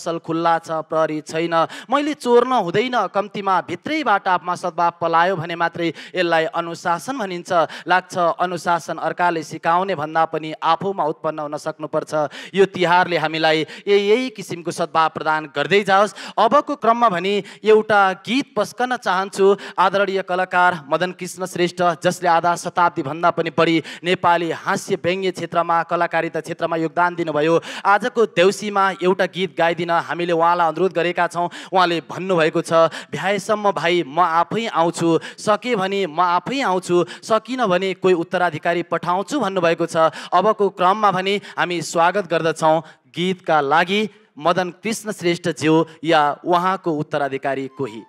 S1: पसल खुल्ला छ, प्रहरी छैन, मैले चोर्न हुँदैन, कम्तीमा भित्रैबाट आफमा सद्भाव पलायो भने मात्रै यसलाई अनुशासन भनिन्छ। लाग्छ अनुशासन अर्काले सिकाउने भन्दा पनि आफूमा उत्पन्न हुन सक्नुपर्छ। यो तिहारले हामीलाई यही किसिमको सद्भाव प्रदान गर्दै जाओस्। अबको क्रममा भने एउटा गीत पस्कन चाहन्छु। आदरणीय कलाकार मदन कृष्ण श्रेष्ठ, जसले आधा शताब्दी भन्दा पनि बढी नेपाली हास्य व्यङ्ग्य क्षेत्रमा, कलाकारिता क्षेत्रमा योगदान दिनुभयो, आजको देउसीमा एउटा गीत गाइदिन हामीले उहाँलाई अनुरोध गरेका छौँ। उहाँले भन्नुभएको छ, भ्याएसम्म भाइ म आफै आउँछु, सके भने म आफै आउँछु, सकिन भने कोही उत्तराधिकारी पठाउँछु भन्नुभएको छ। अबको क्रममा भने हामी स्वागत गर्दछौँ गीतका लागि मदन कृष्ण श्रेष्ठज्यू या उहाँको उत्तराधिकारी कोही।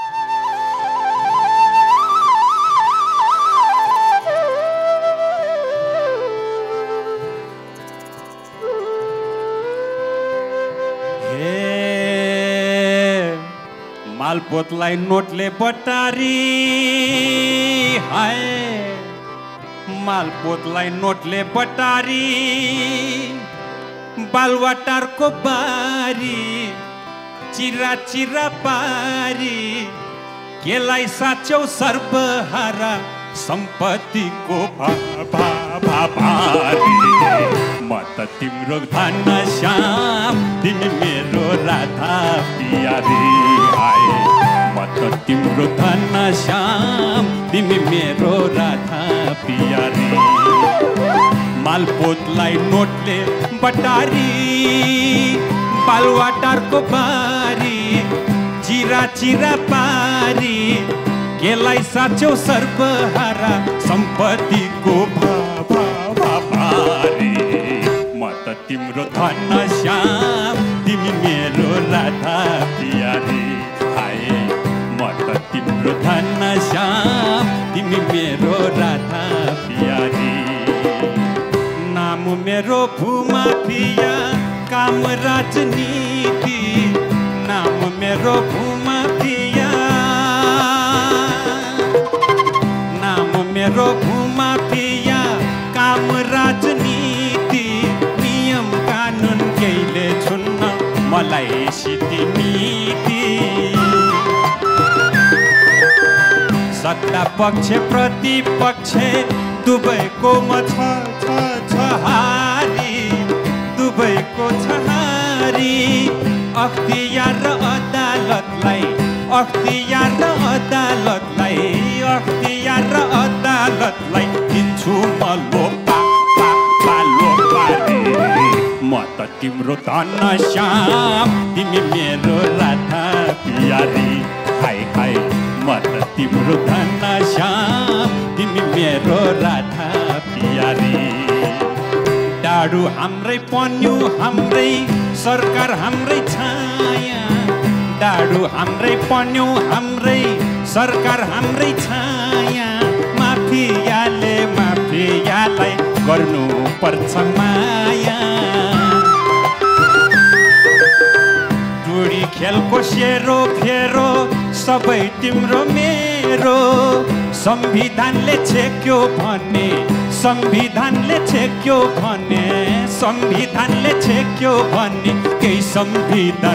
S21: मालपोतलाई नोटले बटारी, हाय मालपोतलाई नोटले बटारी, बालवाटारको बारी, चिरा चिरा पारी, केलाई साच्यौ सर्वहारा सम्पत्तिको भारी। म त तिम्रो धन श्याम, तिमी मेरो राधा पियारी। म त तिम्रो धन श्याम, तिमी मेरो राधा पियारी। मालपोतलाई नोटले बटारी, बालवाटारको बारी, चिरा चिरा पारी, केलाई साच्यौ सर्वहारा सम्पत्तिको भारी। म त तिम्रो धन श्याम, तिमी मेरो राधा पियारी। हाय म त तिम्रो धन श्याम, तिमी मेरो राधा पियारी। नाम मेरो भूमाफिया, काम राजनीति, नाम मेरो भूमाफिया, नाम मेरो भूमाफिया, काम राजनीति, नियम कानुन केहीले छुन्न मलाई सिद्धि नीति। सत्ता पक्ष प्रतिपक्ष दुबैको म छ हारी, दुबैको छ हारी। अख्तियार र अदालतलाई, अख्तियार र अदालतलाई, अख्तियार र अदालतलाई दिन्छु म लोपा लोपारी। म त तिम्रो धन श्याम, तिमी मेरो राधा पियारी। हाय हाय म त तिम्रो धन श्याम, तिमी मेरो राधा पियारी। डाडु हाम्रै पन्यु हाम्रै, सरकार हाम्रै छाया, डाडु हाम्रै पन्यु हाम्रै, सरकार हाम्रै छाया। माफियाले माफियालाई गर्नु पर्छ माया। टुडी खेलको सेरो फेरो सबै तिम्रो मेरो, संविधानले छेक्यो भने, संविधानले छेक्यो भने, संविधानले छेक्यो भने केही संविधान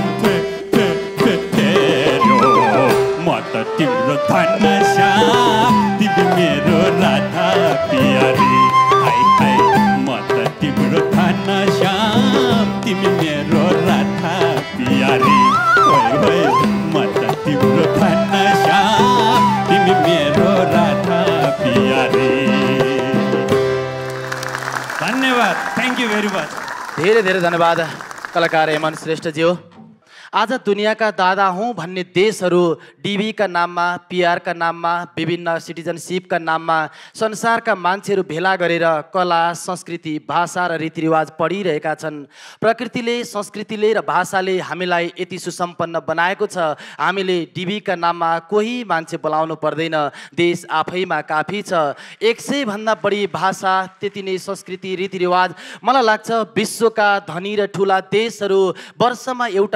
S21: फेर्यो। म त तिम्रो धन श्याम, तिमी मेरो राधा पियारी। हाय हाय म त तिम्रो धन श्याम, तिमी मेरो राधा पियारी। ओइ ओइ म त तिम्रो धन श्याम, तिमी मेरो राधा पियारी। धन्यवाद, थ्याङ्क यू भेरी मच।
S1: धेरै धेरै धन्यवाद कलाकार हेमन श्रेष्ठज्यू। आज दुनियाँका दादा हुँ भन्ने देशहरू डिबीका नाममा, पिआरका नाममा, विभिन्न सिटिजनसिपका नाममा संसारका मान्छेहरू भेला गरेर कला, संस्कृति, भाषा र रीतिरिवाज पढिरहेका छन्। प्रकृतिले, संस्कृतिले र भाषाले हामीलाई यति सुसम्पन्न बनाएको छ, हामीले डिबीका नाममा कोही मान्छे बोलाउनु पर्दैन, देश आफैमा काफी छ। 100 भन्दा बढी भाषा, त्यति नै संस्कृति, रीतिरिवाज। मलाई लाग्छ विश्वका धनी र ठुला देशहरू वर्षमा एउटा चाड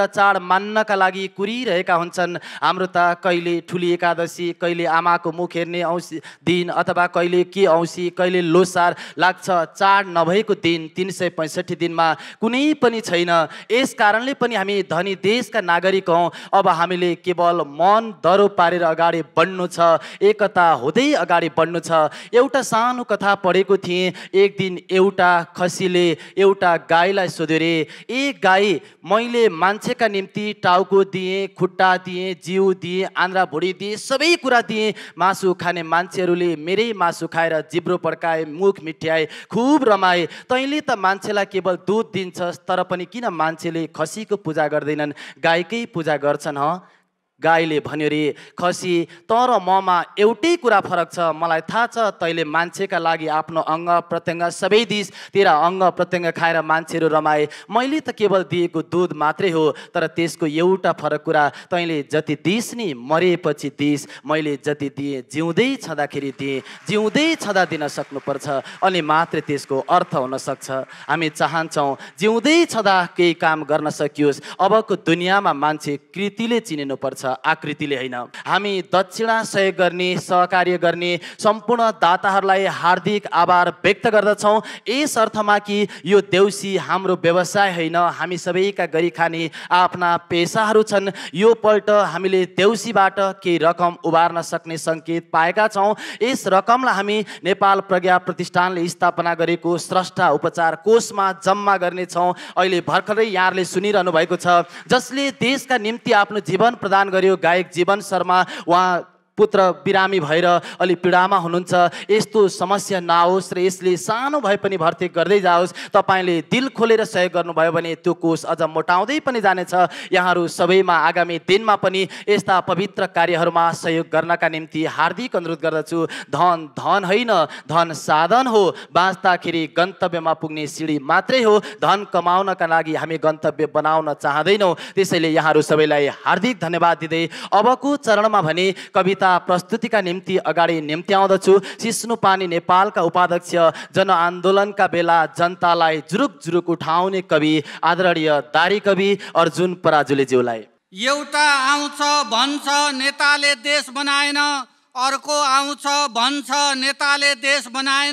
S1: मान्नका लागि कुरिरहेका हुन्छन्। हाम्रो त कहिले ठुली एकादशी, कहिले आमाको मुख हेर्ने दिन, अथवा कहिले के औँसी, कहिले लोसार लाग्छ। चाड नभएको दिन 365 दिनमा कुनै पनि छैन। यस कारणले पनि हामी धनी देशका नागरिक हौँ। अब हामीले केवल मन दरो पारेर अगाडि बढ्नु छ, एकता हुँदै अगाडि बढ्नु छ। एउटा सानो कथा पढेको थिएँ। एक दिन एउटा खसीले एउटा गाईलाई सोध्यो रे, ए गाई, मैले मान्छेका निम्ति टाउको दिएँ, खुट्टा दिएँ, जिउ दिएँ, आन्द्रा भुँडी दिएँ, सबै कुरा दिएँ। मासु खाने मान्छेहरूले मेरै मासु खाएर जिब्रो पड्काए, मुख मिठ्याए, खुब रमाए। तैँले त मान्छेलाई केवल दूध दिन्छस्, तर पनि किन मान्छेले खसीको पूजा गर्दैनन्, गाईकै पूजा गर्छन् ह? गाईले भन्यो रे, खसी, तर ममा एउटै कुरा फरक छ। मलाई थाहा छ तैँले मान्छेका लागि आफ्नो अङ्ग प्रत्यङ्ग सबै दिस, तेरा अङ्ग प्रत्यङ्ग खाएर मान्छेहरू रमाए। मैले त केवल दिएको दूध मात्रै हो, तर त्यसको एउटा फरक कुरा, तैँले जति दिस नि मरेपछि दिस, मैले जति दिएँ जिउँदै छँदाखेरि दिएँ। जिउँदै छँदा दिन सक्नुपर्छ, अनि मात्रै त्यसको अर्थ हुन सक्छ। हामी चाहन्छौँ जिउँदै छँदा केही काम गर्न सकियोस्। अबको दुनियाँमा मान्छे कृतिले चिनिनुपर्छ, आकृतिले होइन। हामी दक्षिणा सहयोग गर्ने, सहकार्य गर्ने सम्पूर्ण दाताहरूलाई हार्दिक आभार व्यक्त गर्दछौँ, यस अर्थमा कि यो देउसी हाम्रो व्यवसाय होइन, हामी सबैका गरी खाने आफ्ना पेसाहरू छन्। यो पल्ट हामीले देउसीबाट केही रकम उबार्न सक्ने सङ्केत पाएका छौँ। यस रकमलाई हामी नेपाल प्रज्ञा प्रतिष्ठानले स्थापना गरेको स्रष्टा उपचार कोषमा जम्मा गर्नेछौँ। अहिले भर्खरै यहाँहरूले सुनिरहनु भएको छ, जसले देशका निम्ति आफ्नो जीवन प्रदान गर्यो, गायक जीवन शर्मा। उहाँ पुत्र बिरामी भएर अलि पीडामा हुनुहुन्छ। यस्तो समस्या नआओस् र यसले सानो भए पनि भर्ती गर्दै जाओस्। तपाईँले दिल खोलेर सहयोग गर्नुभयो भने त्यो कोष अझ मोटाउँदै पनि जानेछ। यहाँहरू सबैमा आगामी दिनमा पनि यस्ता पवित्र कार्यहरूमा सहयोग गर्नका निम्ति हार्दिक अनुरोध गर्दछु। धन धन होइन, धन साधन हो। बाँच्दाखेरि गन्तव्यमा पुग्ने सिडी मात्रै हो, धन कमाउनका लागि हामी गन्तव्य बनाउन चाहँदैनौँ। त्यसैले यहाँहरू सबैलाई हार्दिक धन्यवाद दिँदै अबको चरणमा भने कविता प्रस्तुतिका निम्ति अगाडि निम्त्याउँदछु सिस्नुपानी नेपालका उपाध्यक्ष, जनआन्दोलनका बेला जनतालाई जुरुक जुरुक उठाउने कवि आदरणीय दारी कवि अर्जुन पराजुलीज्यूलाई।
S4: एउटा आउँछ भन्छ नेताले देश बनाएन, अर्को आउँछ भन्छ नेताले देश बनाएन।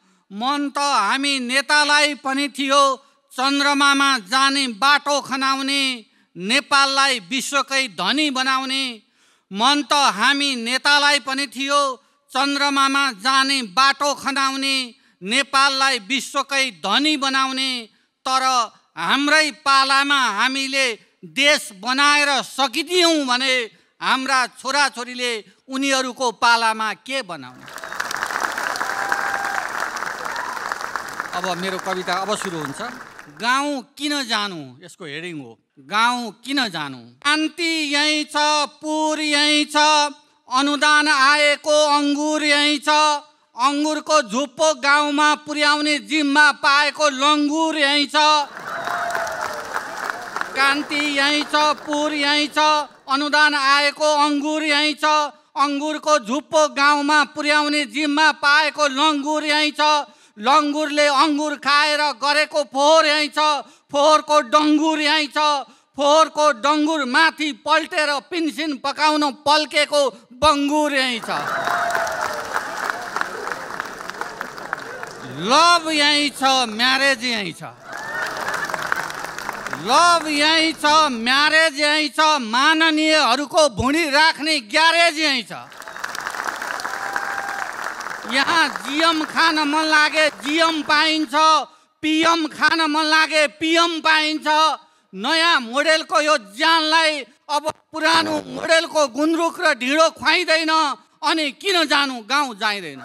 S4: मन त हामी नेतालाई पनि थियो चन्द्रमामा जाने बाटो खनाउने, नेपाललाई विश्वकै धनी बनाउने। मन त हामी नेतालाई पनि थियो चन्द्रमामा जाने बाटो खनाउने, नेपाललाई विश्वकै धनी बनाउने। तर हाम्रै पालामा हामीले देश बनाएर सकिदियौँ भने हाम्रा छोराछोरीले उनीहरूको पालामा के बनाउने? अब मेरो कविता अब सुरु हुन्छ। गाउँ किन जानु, यसको हेडिङ हो, गाउँ किन जानु। शान्ति यहीँ छ, पुर यहीँ छ, अनुदान आएको अङ्गुर यहीँ छ, अङ्गुरको झुप्पो गाउँमा पुर्याउने जिम्मा पाएको लङ्गुर यहीँ छ। शान्ति यहीँ छ, पुर यहीँ छ, अनुदान आएको अङ्गुर यहीँ छ, अङ्गुरको झुप्पो गाउँमा पुर्याउने जिम्मा पाएको लङ्गुर यहीँ छ। लङ्गुरले अङ्गुर खाएर गरेको फोहोर यहीँ छ, फोहोरको डङ्गुर यहीँ छ, फोहोरको डङ्गुर माथि पल्टेर पिन्सिन पकाउन पल्केको बङ्गुर यहीँ छ। लभ यहीँ छ, म्यारेज यहीँ छ, लभ यहीँ छ, म्यारेज यहीँ छ, माननीयहरूको भुँडी राख्ने ग्यारेज यहीँ छ। यहाँ जिएम खान मन लागे जिएम पाइन्छ, पिएम खान मन लागे पिएम पाइन्छ। नयाँ मोडेलको यो ज्यानलाई अब पुरानो मोडेलको गुन्द्रुक र ढिँडो खुवाइँदैन, अनि किन जानु गाउँ जाइँदैन।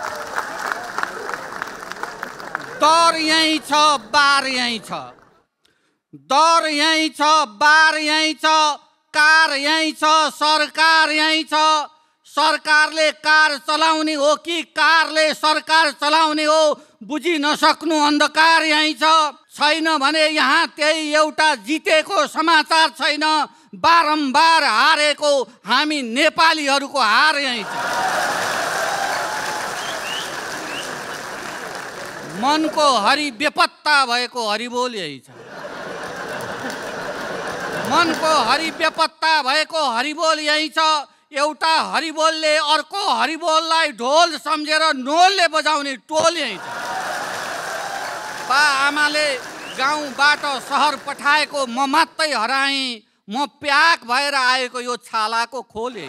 S4: दर यहीँ छ, बार यहीँ छ, दर यहीँ छ, बार यहीँ छ, कार यहीँ छ, सरकार यहीँ छ। सरकारले कार चलाउने हो कि कारले सरकार चलाउने हो बुझि नसक्नु अन्धकार यहीँ छ। छैन भने यहाँ त्यही एउटा जितेको समाचार छैन, बारम्बार हारेको हामी नेपालीहरूको हार यहीँ छ। मनको हरि बेपत्ता भएको हरिबोल यही छ। मनको हरि बेपत्ता भएको हरिबोल यही छ। एउटा हरिबोलले अर्को हरिबोललाई ढोल सम्झेर नोलले बजाउने टोल यही छ। बा आमाले गाउँबाट सहर पठाएको म मात्रै हराएँ। म प्याक भएर आएको यो छालाको खोल यही।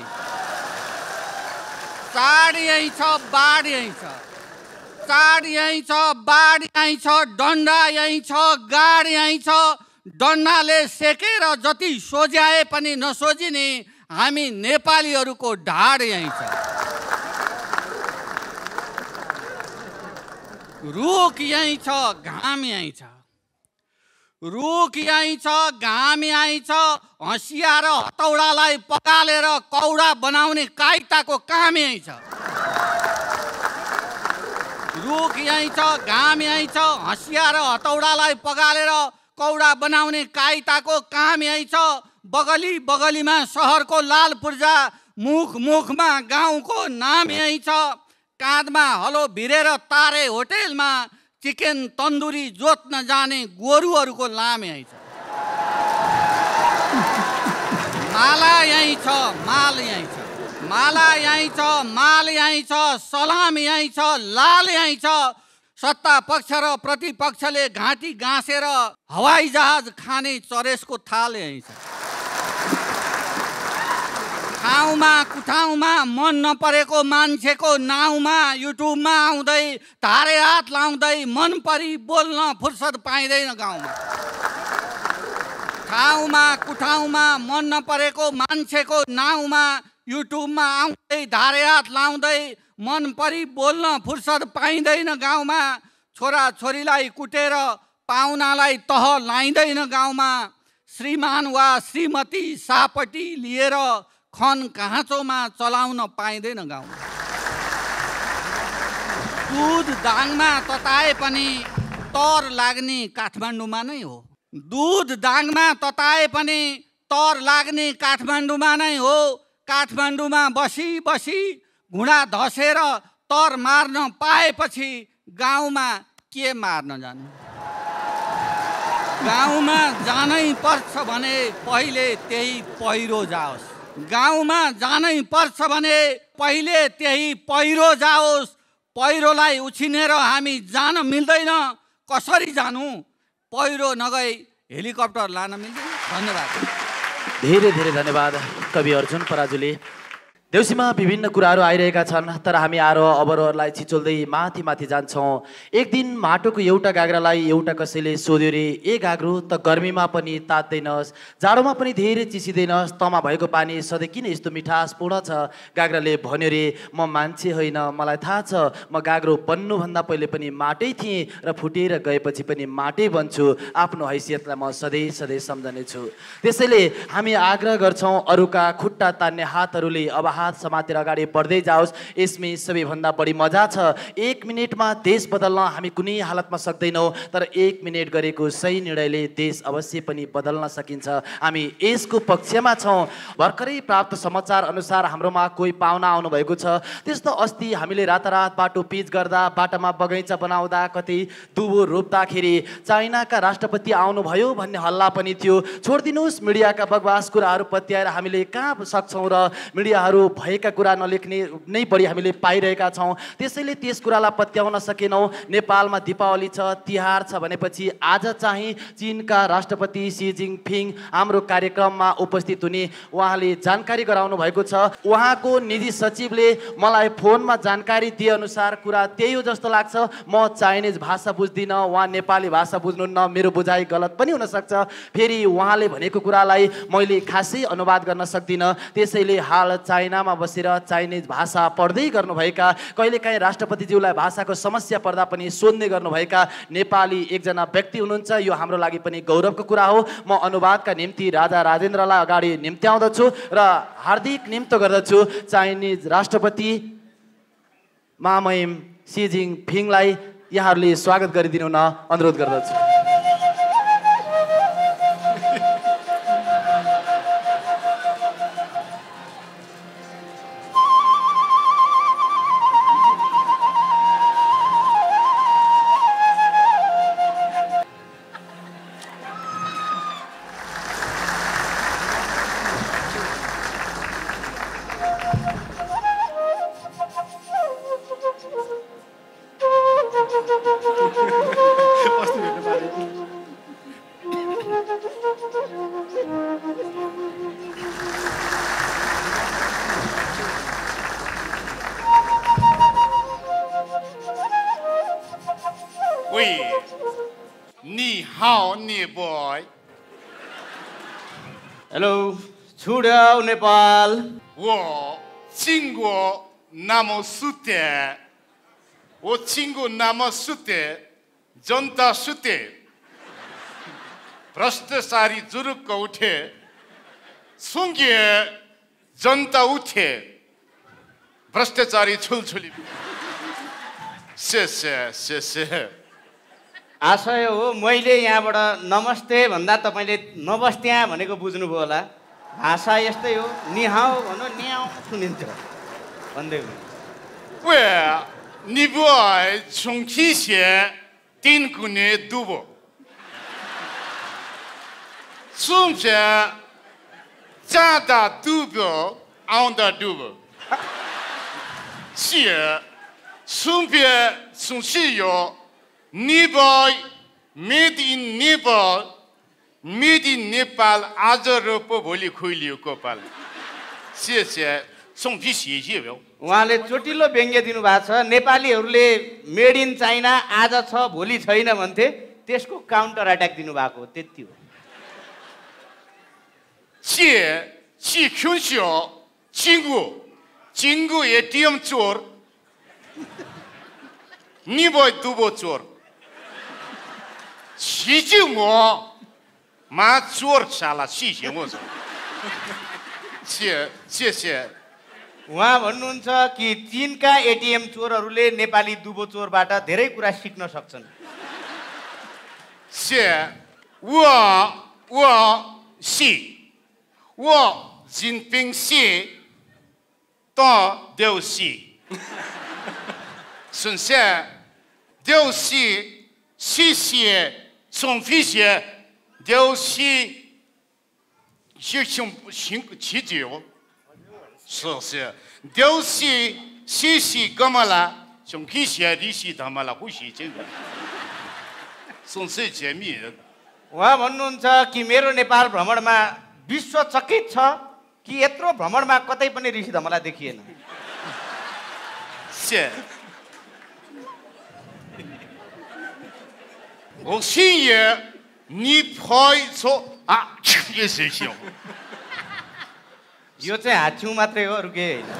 S4: चाड यही छ, बाड यही छ। चाड यही छ, बाड यही छ, डन्डा यही छ, गाड यही छ। डन्डाले सेकेर जति सोझ्याए पनि नसोझिने हामी नेपालीहरूको ढाड यही छ। रुख यही छ, घाम यही छ। रुख यही छ, घाम यही छ। हँसिया र हतौडालाई पकालेर कौडा बनाउने काइताको काम यही छ। रुख यही छ, घाम यही छ। हँसिया र हतौडालाई पगालेर कौडा बनाउने काइताको काम यही छ। बगली बगलीमा सहरको लाल पूर्जा, मुख मुखमा गाउँको नाम यही छ। काँधमा हलो भिरेर तारे होटेलमा चिकन तन्दुरी जोत्न जाने गोरुहरूको लाम यही छ। माला यही छ, माल यही छ। माला यही छ, माल यही छ। सलाम यही छ, लाल यही छ। सत्ता पक्ष र प्रतिपक्षले घाँटी गाँसेर हवाई जहाज खाने चरेसको थाल यही छ। ठाउँमा कुठाउँमा मन नपरेको मान्छेको नाउँमा युट्युबमा आउँदै धारे हात लाउँदै मन परी बोल्न फुर्सद पाइँदैन गाउँमा। ठाउँमा कुठाउँमा मन नपरेको मान्छेको नाउँमा युट्युबमा आउँदै धारे हात लाउँदै मन परी बोल्न फुर्सद पाइँदैन गाउँमा। छोरा छोरीलाई कुटेर पाहुनालाई तह लाइँदैन गाउँमा। श्रीमान वा श्रीमती सापटी लिएर खन काँचोमा चलाउन पाइँदैन गाउँमा। दुध दाङमा तताए पनि तर लाग्ने काठमाडौँमा नै हो। दुध दाङमा तताए पनि तर लाग्ने काठमाडौँमा नै हो। काठमाडौँमा बसी बसी घुँडा धसेर तर मार्न पाएपछि गाउँमा के मार्न जानु। गाउँमा जानै पर्छ भने पहिले त्यही पहिरो जाओस्। गाउँमा जानै पर्छ भने पहिले त्यही पहिरो जाओस्। पहिरोलाई उछिनेर हामी जान मिल्दैन। कसरी जानु? पहिरो नगई हेलिकप्टर लान मिल्दैन। धन्यवाद।
S1: धेरै धेरै धन्यवाद कवि अर्जुन पराजुली। देउसीमा विभिन्न कुराहरू आइरहेका छन्, तर हामी आरो अबरोहरूलाई छिचोल्दै माथि माथि जान्छौँ। एक दिन माटोको एउटा गाग्रालाई एउटा कसैले सोध्यो रे, ए गाग्रो त गर्मीमा पनि तात्दैनस्, जाडोमा पनि धेरै चिसिँदैनस्, तमा भएको पानी सधैँ किन यस्तो मिठासपूर्ण छ? गाग्राले भन्यो रे, म मान्छे होइन, मलाई थाहा छ, म गाग्रो बन्नुभन्दा पहिले पनि माटै थिएँ र फुटेर गएपछि पनि माटै बन्छु। आफ्नो हैसियतलाई म सधैँ सधैँ सम्झनेछु। त्यसैले हामी आग्रह गर्छौँ अरूका खुट्टा तान्ने हातहरूले अब हात समातेर अगाडि बढ्दै जाओस्। यसमै सबैभन्दा बढी मजा छ। 1 मिनेटमा देश बदल्न हामी कुनै हालतमा सक्दैनौँ, तर 1 मिनेट गरेको सही निर्णयले देश अवश्य पनि बदल्न सकिन्छ। हामी यसको पक्षमा छौँ। भर्खरै प्राप्त समाचार अनुसार हाम्रोमा कोही पाहुना आउनुभएको छ। त्यस्तो अस्ति हामीले रातारात बाटो पिच गर्दा, बाटामा बगैँचा बनाउँदा, कतै दुबो रोप्दाखेरि चाइनाका राष्ट्रपति आउनुभयो भन्ने हल्ला पनि थियो। छोडिदिनुहोस्, मिडियाका बकवास कुराहरू पत्याएर हामीले कहाँ सक्छौँ र मिडियाहरू भएका कुरा नलेख्ने नै बढी हामीले पाइरहेका छौँ। त्यसैले त्यस कुरालाई पत्याउन सकेनौँ। नेपालमा दीपावली छ, तिहार छ भनेपछि आज चाहिँ चीनका राष्ट्रपति सी जिनपिङ हाम्रो कार्यक्रममा उपस्थित हुने उहाँले जानकारी गराउनु भएको छ। उहाँको निजी सचिवले मलाई फोनमा जानकारी दिए अनुसार कुरा त्यही हो जस्तो लाग्छ। म चाइनिज भाषा बुझ्दिनँ, उहाँ नेपाली भाषा बुझ्नुहुन्न, मेरो बुझाइ गलत पनि हुनसक्छ। फेरि उहाँले भनेको कुरालाई मैले खासै अनुवाद गर्न सक्दिनँ। त्यसैले हाल चाइनामा बसेर चाइनिज भाषा पढ्दै गर्नुभएका, कहिलेकाहीँ राष्ट्रपतिज्यूलाई भाषाको समस्या पर्दा पनि सोध्ने गर्नुभएका नेपाली एकजना व्यक्ति हुनुहुन्छ। यो हाम्रो लागि पनि गौरवको कुरा हो। म अनुवादका निम्ति राजा राजेन्द्रलाई अगाडि निम्त्याउँदछु र हार्दिक निम्तो गर्दछु चाइनिज राष्ट्रपति महामहिम सी जिनपिङलाई यहाँहरूले स्वागत गरिदिनु न अनुरोध गर्दछु।
S6: 好，你 boy。
S1: हेलो छुड्याउ नेपाल
S6: 我经过那么苏的，我经过那么苏的，जनता सुते भ्रष्टाचारी जुरुक्क उठे सुङ्गिए जनता उठे भ्रष्टाचारी छुलछुली
S1: आशय हो मैले यहाँबाट नमस्ते भन्दा तपाईँले नबस्त्या भनेको बुझ्नुभयो होला भाषा यस्तै हो निहाउ भन्नु न्याउ सुनिन्छ भन्दै
S6: 왜 니부아의 총키시에 띵군의 두보 숨제 자다 두보 아운다 두보 시에 숨비에 숨시요 니보이 made in Nepal made in Nepal आज रोप भोलि खुइलियो कोपाल
S1: उहाँले चोटिलो व्यङ्ग्य दिनुभएको छ नेपालीहरूले मेड इन चाइना आज छ भोलि छैन भन्थे त्यसको काउन्टर अट्याक दिनुभएको त्यति हो
S6: चिङ्गु एटिएम चोर निबोय दुबो चोर मा चोर साला
S1: उहाँ भन्नुहुन्छ कि चीनका एटिएम चोरहरूले नेपाली दुबो चोरबाट धेरै कुरा सिक्न सक्छन्
S6: जिनपिङ सी त देउसी सुनसे देउसी सिसिए सोफिसिए देउसी छिजियो是丢西西西干嘛啦？从去写的西他妈啦，不是这个，总是解密人。
S1: उहाँ भन्नुहुन्छ कि मेरो नेपाल भ्रमणमा विश्व चकित छ कि यत्रो भ्रमणमा कतै पनि ऋषि धमला देखिएन
S6: 我信也你拍错啊，也是行。
S1: यो चाहिँ हाच्छिउ मात्रै हो अरु केही हैन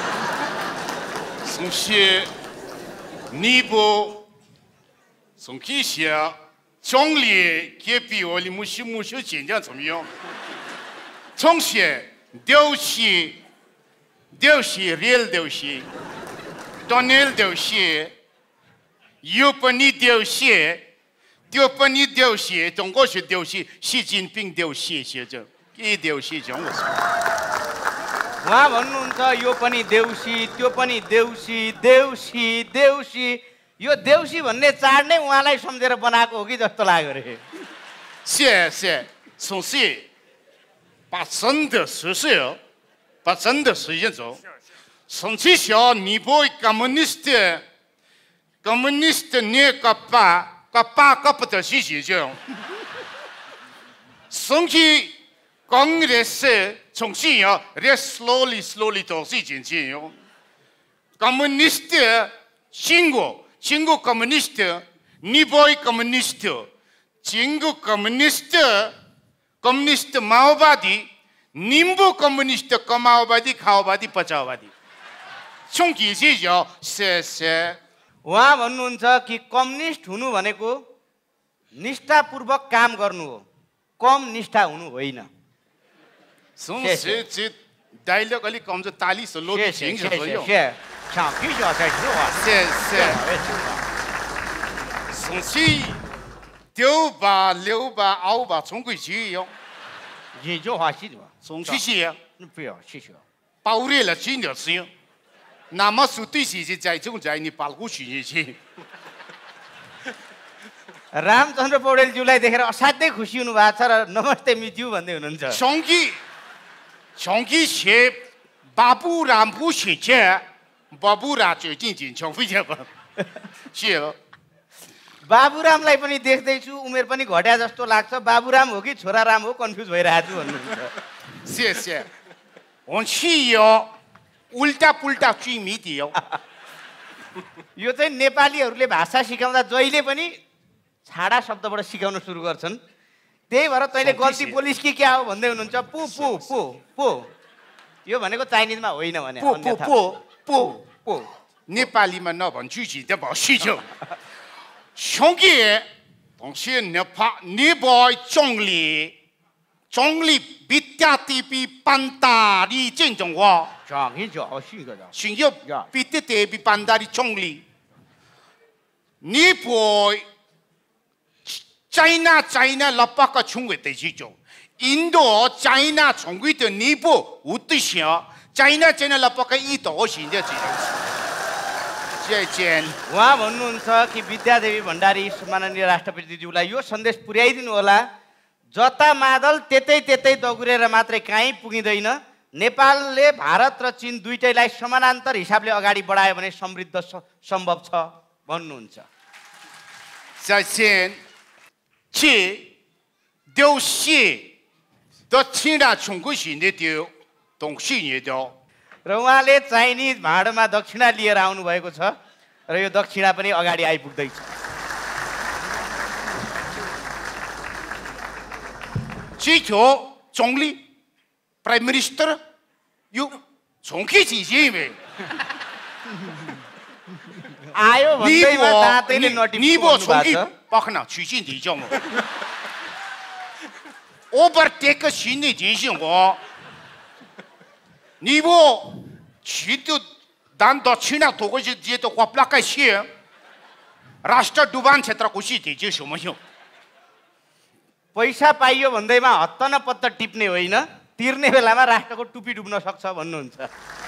S6: 从些尼泊从这些总理给比我的木须简单怎么样？从些丢西 real 丢西 Donald 丢西 有本你丢西丢本你丢西中国是丢西习近平丢西写着一丢西讲我说
S1: उहाँ भन्नुहुन्छ यो पनि देउसी त्यो पनि देउसी देउसी देउसी यो देउसी भन्ने चाड नै उहाँलाई सम्झेर बनाएको हो कि जस्तो लाग्यो रे
S6: 是从事把真的实事把真的实现走从这小尼泊尔 communist 呢个八不得事情从去 Congress 从信仰 slowly 都是进行哟。communist 中国 communist 尼泊尔 communist 中国 communist माओवादी निम्बू communist कमाओवादी खाओवादी पचाओवादी चुंकी चाहिँ यो से
S1: उहाँ भन्नुहुन्छ कि कम्युनिस्ट हुनु भनेको निष्ठापूर्वक काम गर्नु हो कम निष्ठा हुनु होइन
S6: 从这 dialogue ali 讲着大力是落地形式作用。
S1: 想必须要在这话。
S6: 从起丢吧、溜吧、熬吧，从过去用。
S1: 这句话是的吧？
S6: 从去写。
S1: 不要，谢谢。
S6: 包热了真的是。那么是对时是在种在你保护区去。
S1: रामचन्द्र पौडेलज्यूलाई देखेर असाध्यै खुसी हुनु भएको छ र नमस्ते मिज्यू भन्दै हुनुहुन्छ
S6: चौकी छे बाबु राम पुछे छे बाबु राजो जिन चौकी छे
S1: बाबुरामलाई पनि देख्दैछु उमेर पनि घट्या जस्तो लाग्छ बाबुराम हो कि छोरा राम हो कन्फ्युज भइरहेको छु भन्नुहुन्छ
S6: से यो उल्टा पुल्टा चिमी दियो
S1: यो चाहिँ नेपालीहरूले भाषा सिकाउँदा जहिले पनि
S2: छाडा शब्दबाट सिकाउन सुरु गर्छन् त्यही भएर तैँले गल्ती बोलिस् कि क्या हो भन्दै हुनुहुन्छ पु पु पु पु यो भनेको चाइनिजमा होइन भने
S6: पु पु पु पु पु नेपालीमा नभन्छु त भसिछौ 송기에 동시에 네보이 정리 비타티비 반다리 진정화
S2: 장이죠 신거다
S6: 신여 비타티비 반다리 정리 네보이 차이나 라빠가 중국에 되지죠 인도 차이나 중국의 네보 우뜻이야 차이나 라빠가 이도 신저지
S2: उहाँ भन्नुहुन्छ कि विद्यादेवी भण्डारी माननीय राष्ट्रपतिज्यूलाई यो सन्देश पुर्याइदिनु होला जता मादल त्यतै दगुरेर मात्रै काहीँ पुगिँदैन नेपालले भारत र चीन दुईटैलाई समानान्तर हिसाबले अगाडि बढायो भने समृद्ध सम्भव छ भन्नुहुन्छ
S6: 在线这丢些的亲人中国人的丢东西也丢
S2: र उहाँले चाइनिज भाँडोमा दक्षिणा लिएर आउनु भएको छ र यो दक्षिणा पनि अगाडि आइपुग्दै छ
S6: 这条总理 Prime Minister 有重启进行没
S2: आयो भन्दैमा दाँतैले
S6: 你不重启不可能取信的项目 overtake 新的进行我 你不去到咱到去那多个是这都花不拉个钱，राष्ट्र डुबान क्षेत्र खुसी थिए समस्या
S2: पैसा पाइयो भन्दैमा हत्त न पत्त टिप्ने होइन तिर्ने बेलामा राष्ट्रको टुपी डुब्न सक्छ भन्नुहुन्छ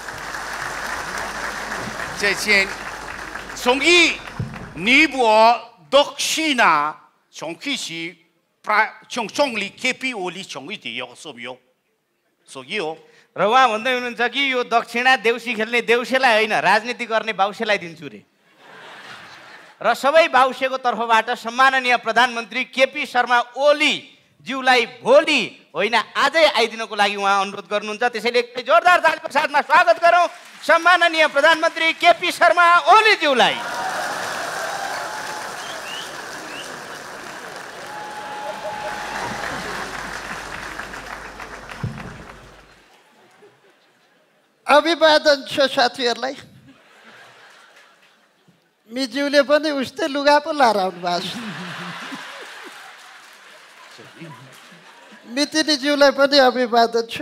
S6: 这些从一尼泊德西那从开始从总理 KPO 里从一点要所以
S2: र उहाँ भन्दै हुनुहुन्छ कि यो दक्षिणा देउसी खेल्ने देउसेलाई होइन राजनीति गर्ने बाउसेलाई दिन्छु रे र सबै बाउसेको तर्फबाट सम्माननीय प्रधानमन्त्री केपी शर्मा ओली ज्यूलाई भोलि होइन आजै आइदिनको लागि उहाँ अनुरोध गर्नुहुन्छ त्यसैले एक जोरदार तालीको साथमा स्वागत गरौँ सम्माननीय प्रधानमन्त्री केपी शर्मा ओली ज्यूलाई
S22: अभिवादन छ साथीहरूलाई मिज्यूले पनि उस्तै लुगा पो लाएर आउनु भएको छ मितिनीज्यूलाई पनि अभिवादन छ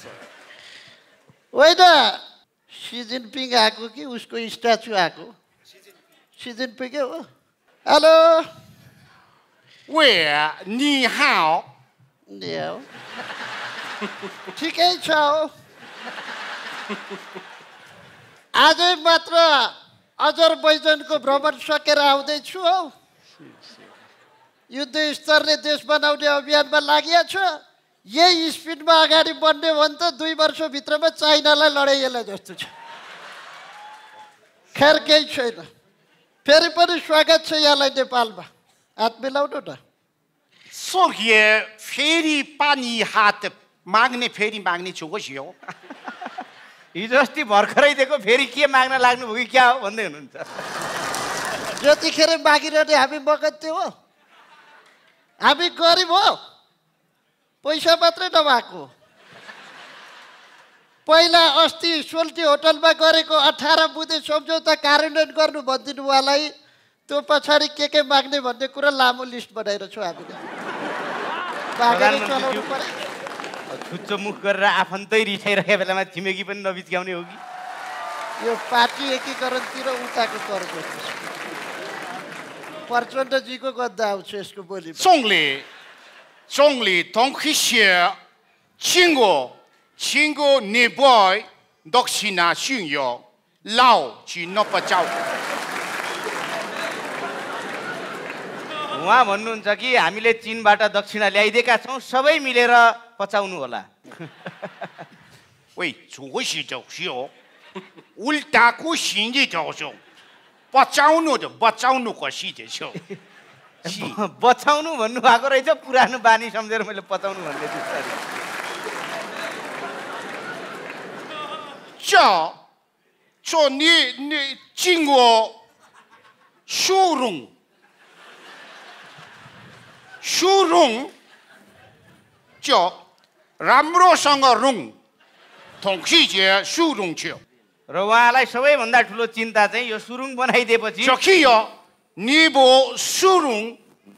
S22: होइन सी जिनपिङ आएको कि उसको स्ट्याचु आएको सी जिनपिङै हो हेलो
S6: वे नि हाओ
S22: नि हाओ ठिकै छ हो आजै मात्र अजरबैजानको भ्रमण सकेर आउँदैछु हौ युद्ध स्तरले देश बनाउने अभियानमा लागि छ यही स्पिडमा अगाडि बढ्ने हो भने त 2 वर्षभित्रमा चाइनालाई लडाइएला जस्तो छ खैर केही छैन फेरि पनि स्वागत छ यहाँलाई नेपालमा हात मिलाउनु न
S6: सोगे फेरि पानी हात माग्ने फेरि माग्ने छु हो
S2: हिजो अस्ति भर्खरै दिएको फेरि के माग्न लाग्नुभयो कि क्या हो भन्दै हुनुहुन्छ
S22: जतिखेर मागिरहने हामी मगन्थे हो हामी गरिब हो पैसा मात्रै नभएको पहिला अस्ति सोल्टी होटलमा गरेको 18 बुँदे सम्झौता कार्यान्वयन गर्नु भनिदिनु उहाँलाई त्यो पछाडि के माग्ने भन्ने कुरा लामो लिस्ट बनाएर छु हामीले मागेर चलाउनु पर्यो
S2: छुच्चो मुख गरेर आफन्तै रिसाइरहेको बेलामा छिमेकी पनि नबिच्काउने हो कि
S22: यो पार्टी एकीकरणतिर उताको कर्को प्रचण्डजीको गद्दा आउँछ यसको बोली
S6: 总理同去写经过内部德西那训用老去那不照
S2: उहाँ भन्नुहुन्छ कि हामीले चीनबाट दक्षिणा ल्याइदिएका छौँ सबै मिलेर पचाउनु होला
S6: 喂主会是就是哦 उल्टाको सिंजी जाउँछौ बचाउनु त बचाउनु कसरी छ
S2: बचाउनु भन्नु भएको रहेछ पुरानो बानी सम्झेर मैले पचाउनु भन्दै थिएँ
S6: 这你经过收容 सुरुङ च राम्रोसँग रुङ थोङ्खिजे सुरुङ छ्यो
S2: र उहाँलाई सबैभन्दा ठुलो चिन्ता चाहिँ यो सुरुङ बनाइदिएपछि
S6: 저기요 니보 수룽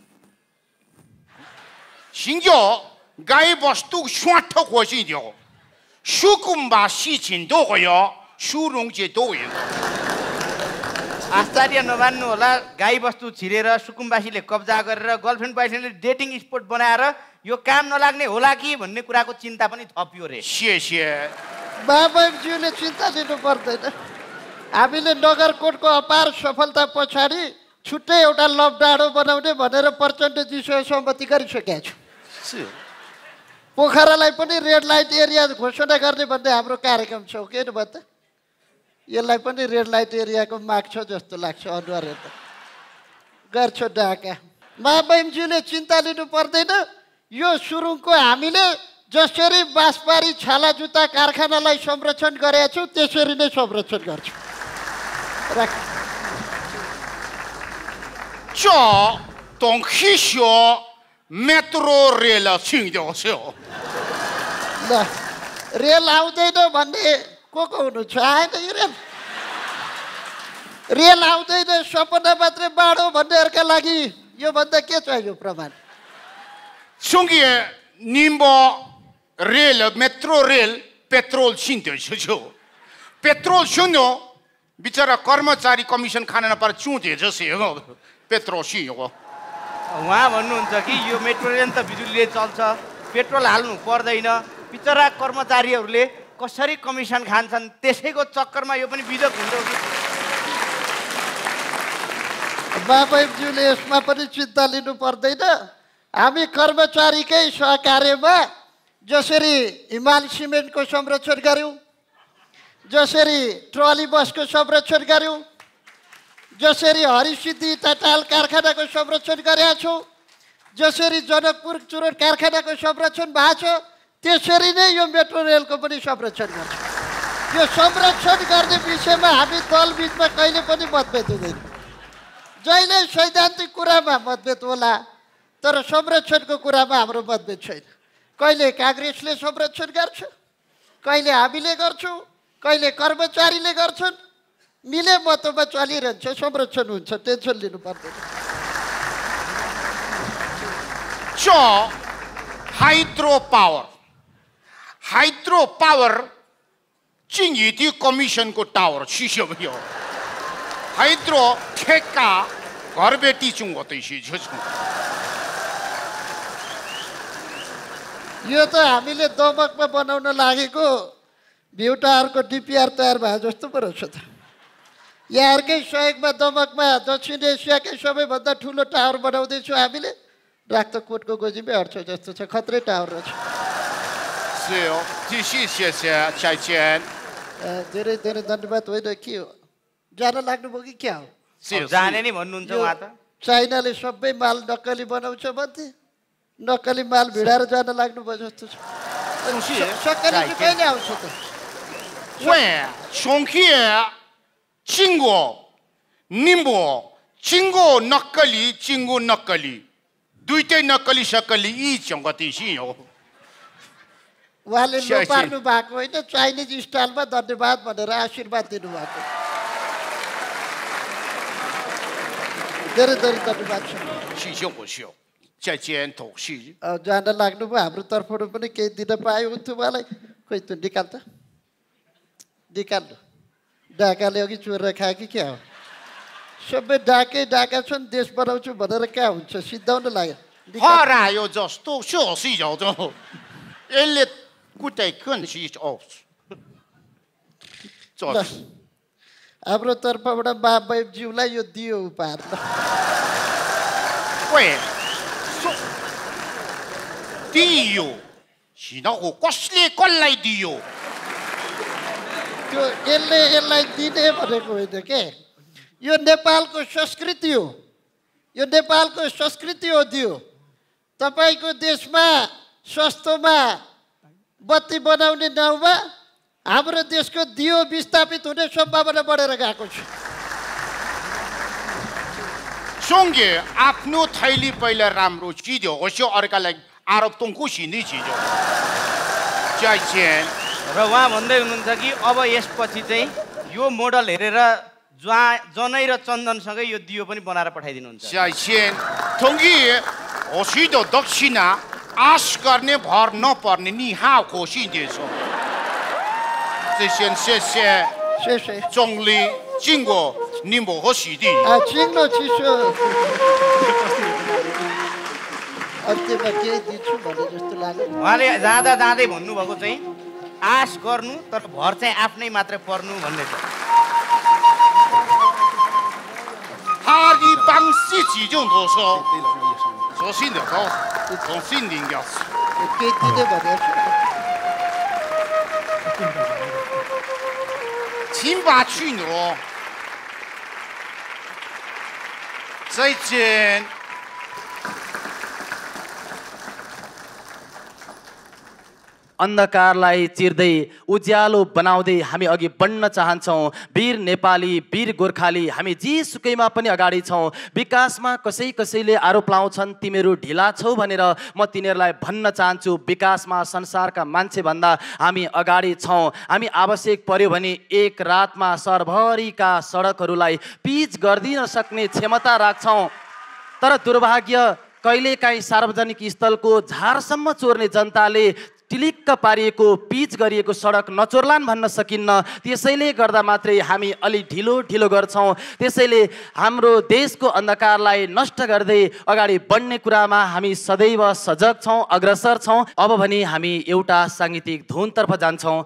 S6: 신겨 가이 버스도 슈아터 고시죠 수금바 시친도고요 수룽제도요
S2: आश्चर्य नमान्नु होला गाई बस्तु छिरेर सुकुम्बासीले कब्जा गरेर गर्लफ्रेन्ड बोयफ्रेन्डले डेटिङ स्पोट बनाएर यो काम नलाग्ने होला कि भन्ने कुराको चिन्ता पनि थपियो रे
S22: बाबुजीले चिन्ता लिनु पर्दैन हामीले नगरकोटको अपार सफलता पछाडि छुट्टै एउटा लभ डाँडो बनाउने भनेर प्रचण्डजीसँग सहमति गरिसकेका छु पोखरालाई पनि रेड लाइट एरिया घोषणा गर्ने भन्ने हाम्रो कार्यक्रम छ के भन्दा यसलाई पनि रेड लाइट एरियाको माग छ जस्तो लाग्छ अनुहार हेर्दा गर्छ डाका महाबहिनीजीले चिन्ता लिनु पर्दैन यो सुरुङको हामीले जसरी बाँसबारी छाला जुत्ता कारखानालाई संरक्षण गरेका छौँ त्यसरी नै संरक्षण गर्छौँ
S6: 저 동키쇼 메트로 रेल छिङ्दियो
S22: ल रेल आउँदैन भन्ने को हुनु छ आएन यो रेल आउँदैन सपना मात्रै बाँडो भन्नेहरूका लागि योभन्दा के चाहियो प्रमाण
S6: 숭기에 님보 रेल मेट्रो रेल पेट्रोल छिन्दियो पेट्रोल छिन्यो बिचरा कर्मचारी कमिसन खान नपाएर चुँधे जसै हो पेट्रोल छिन्यो
S2: उहाँ भन्नुहुन्छ कि यो मेट्रो रेल त बिजुलीले चल्छ पेट्रोल हाल्नु पर्दैन बिचरा कर्मचारीहरूले कसरी कमिसन खान्छन् त्यसैको चक्करमा यो पनि बिजोग हुन्छ
S22: बाबुजीले यसमा पनि चिन्ता लिनु पर्दैन हामी कर्मचारीकै सहकार्यमा जसरी हिमाल सिमेन्टको संरक्षण गर्यौँ जसरी ट्रली बसको संरक्षण गर्यौँ जसरी हरिसिद्धि टाटाल कारखानाको संरक्षण गरेका छौँ जसरी जनकपुर चुरोट कारखानाको संरक्षण भएको छ त्यसरी नै यो मेट्रो रेलको पनि संरक्षण गर्छौँ यो संरक्षण गर्ने विषयमा हामी दलबिचमा कहिले पनि मतभेद हुँदैन जहिले सैद्धान्तिक कुरामा मतभेद होला तर संरक्षणको कुरामा हाम्रो मतभेद छैन कहिले काङ्ग्रेसले संरक्षण गर्छ कहिले हामीले गर्छौँ कहिले कर्मचारीले गर्छन् मिले मतमा चलिरहन्छ संरक्षण हुन्छ टेन्सन लिनु पर्दैन
S6: हाइड्रो पावर चिङ्गी कमिसनको टावर सिस्यो भयो हाइड्रो ठेक्का घरबेटी चुङ्गो
S22: यो त हामीले दमकमा बनाउन लागेको भ्यू टावरको डिपिआर तयार भयो जस्तो पो रहेछ त यहाँहरूकै सहयोगमा दमकमा दक्षिण एसियाकै सबैभन्दा ठुलो टावर बनाउँदैछौँ हामीले राख्त कोटको गोजीमै हट्छ जस्तो छ खत्रै टावर रहेछ धेरै धेरै धन्यवाद होइन के हो जान लाग्नुभयो कि क्या हो
S2: जाने नि भन्नुहुन्छ उहाँ त
S22: चाइनाले सबै माल नक्कली बनाउँछ भन्थे नक्कली माल भिडाएर जान लाग्नुभयो जस्तो छ सक्कली चाहिँ कहिले आउँछ त
S6: चिङ्गो निम्बो चिङ्गो नक्कली दुईटै नक्कली सक्कली यी चङ्गती हो
S22: उहाँले लोपार्नु भएको होइन चाइनिज स्टाइलमा धन्यवाद भनेर आशीर्वाद दिनुभएको धेरै धेरै धन्यवाद जान लाग्नुभयो हाम्रो तर्फबाट पनि केही दिन पायो हुन्थ्यो उहाँलाई खोइ त निकाल त निकाल्नु डाकाले अघि चोरेर खायो कि क्या हो सबै डाका छन् देश बनाउँछु भनेर क्या हुन्छ सिद्धाउन लाग्यो
S6: हरायो जस्तो यसले कुटाइ
S22: हाम्रो तर्फबाट बाबुज्यूलाई यो दियो उपहार
S6: दियो कसले कसलाई दियो
S22: त्यो यसलाई दिने भनेको होइन के यो नेपालको संस्कृति हो यो नेपालको संस्कृति हो दियो तपाईँको देशमा सस्तोमा बत्ती बनाउने नाउँमा हाम्रो देशको दियो विस्थापित हुने सम्भावना बढेर गएको छ
S6: सँगै आफ्नो थैली पहिला राम्रो चिज्यो होस्यो अर्कालाई आरोप तोङ्कुसी नै चिज्यो जाइछेन
S2: र उहाँ भन्दै हुनुहुन्छ कि अब यसपछि चाहिँ यो मोडल हेरेर जनै र चन्दनसँगै यो दियो पनि बनाएर पठाइदिनुहुन्छ
S6: जाइछेन थोङ्गी होसिदो दक्षिणा आश गर्ने भर नपर्ने निहा खोसिँदैछ सेसेन सेसे
S22: सेसे
S6: चोङली चिङ्गो निम्बो होसिदी
S22: चिङ्गो चिसो अन्त्यमा केही दिन्छु भने जस्तो लाग्यो
S2: उहाँले जाँदा जाँदै भन्नुभएको चाहिँ आश गर्नु तर भर चाहिँ आफ्नै मात्र पर्नु भन्ने छ
S6: हारी बाङ्सी चिजों दोष所信的高从信灵要死
S22: केही दिने भनेको
S6: 请把去挪再见
S1: अन्धकारलाई चिर्दै उज्यालो बनाउँदै हामी अघि बढ्न चाहन्छौँ वीर नेपाली वीर गोर्खाली हामी जेसुकैमा पनि अगाडि छौँ विकासमा कसैले आरोप लाउँछन् तिमीहरू ढिला छौ भनेर म तिनीहरूलाई भन्न चाहन्छु विकासमा संसारका मान्छेभन्दा हामी अगाडि छौँ हामी आवश्यक पर्यो भने एक रातमा सहरभरिका सडकहरूलाई पिच गरिदिन सक्ने क्षमता राख्छौँ तर दुर्भाग्य कहिलेकाहीँ सार्वजनिक स्थलको झारसम्म चोर्ने जनताले टिलिक्क पारिएको पिच गरिएको सडक नचोर्लान् भन्न सकिन्न त्यसैले गर्दा मात्रै हामी अलि ढिलो गर्छौँ त्यसैले हाम्रो देशको अन्धकारलाई नष्ट गर्दै अगाडि बढ्ने कुरामा हामी सदैव सजग छौँ अग्रसर छौँ अब भने हामी एउटा साङ्गीतिक धुनतर्फ जान्छौँ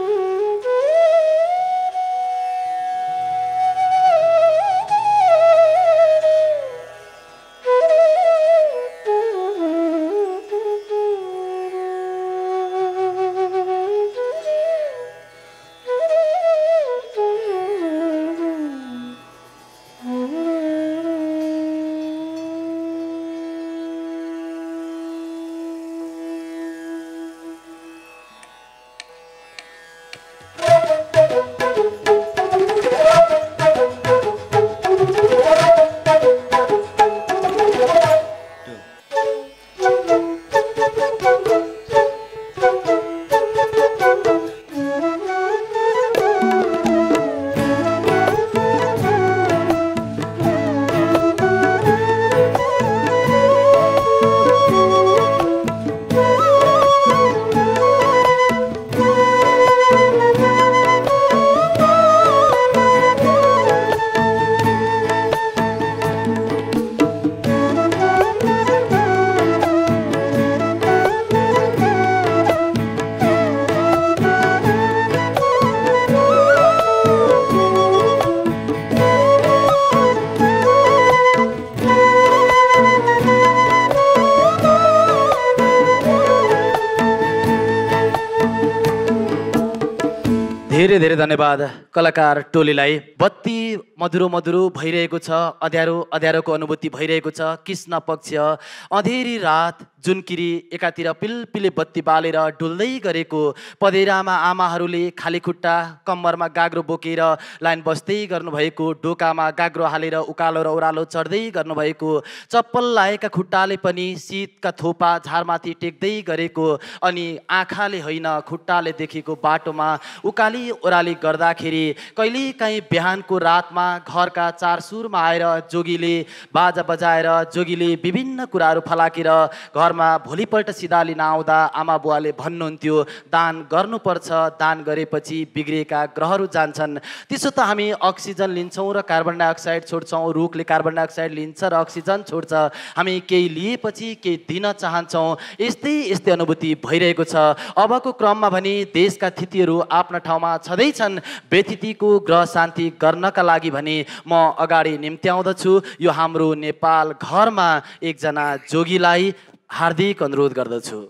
S1: धेरै धेरै धन्यवाद कलाकार टोलीलाई बत्ती मधुरो भइरहेको छ अँध्यारोको अनुभूति भइरहेको छ कृष्ण पक्ष अँधेरी रात जुनकिरी एकातिर पिलपिले बत्ती बालेर डुल्दै गरेको पधेरामा आमाहरूले खाली खुट्टा कम्मरमा गाग्रो बोकेर लाइन बस्दै गर्नुभएको डोकामा गाग्रो हालेर उकालो र ओह्रालो चढ्दै गर्नुभएको चप्पल लाएका खुट्टाले पनि शीतका थोपा झारमाथि टेक्दै गरेको अनि आँखाले होइन खुट्टाले देखेको बाटोमा उकाली ओह्राली गर्दाखेरि कहिलेकाहीँ बिहानको रातमा घरका चारसुरमा आएर जोगीले बाजा बजाएर जोगीले विभिन्न कुराहरू फलाकेर घरमा भोलिपल्ट सिधा लिन आउँदा आमा बुवाले भन्नुहुन्थ्यो दान गर्नुपर्छ दान गरेपछि बिग्रिएका ग्रहहरू जान्छन् त्यसो त हामी अक्सिजन लिन्छौँ र कार्बन डाइअक्साइड छोड्छौँ रुखले कार्बन डाइअक्साइड लिन्छ र अक्सिजन छोड्छ हामी केही लिएपछि केही दिन चाहन्छौँ यस्तै अनुभूति भइरहेको छ अबको क्रममा भने देशका थितिहरू आफ्ना ठाउँमा छँदैछन् व्यथितिको ग्रह शान्ति गर्नका लागि भने म अगाडि निम्त्याउँदछु यो हाम्रो नेपाल घरमा एकजना जोगीलाई हार्दिक अनुरोध गर्दछु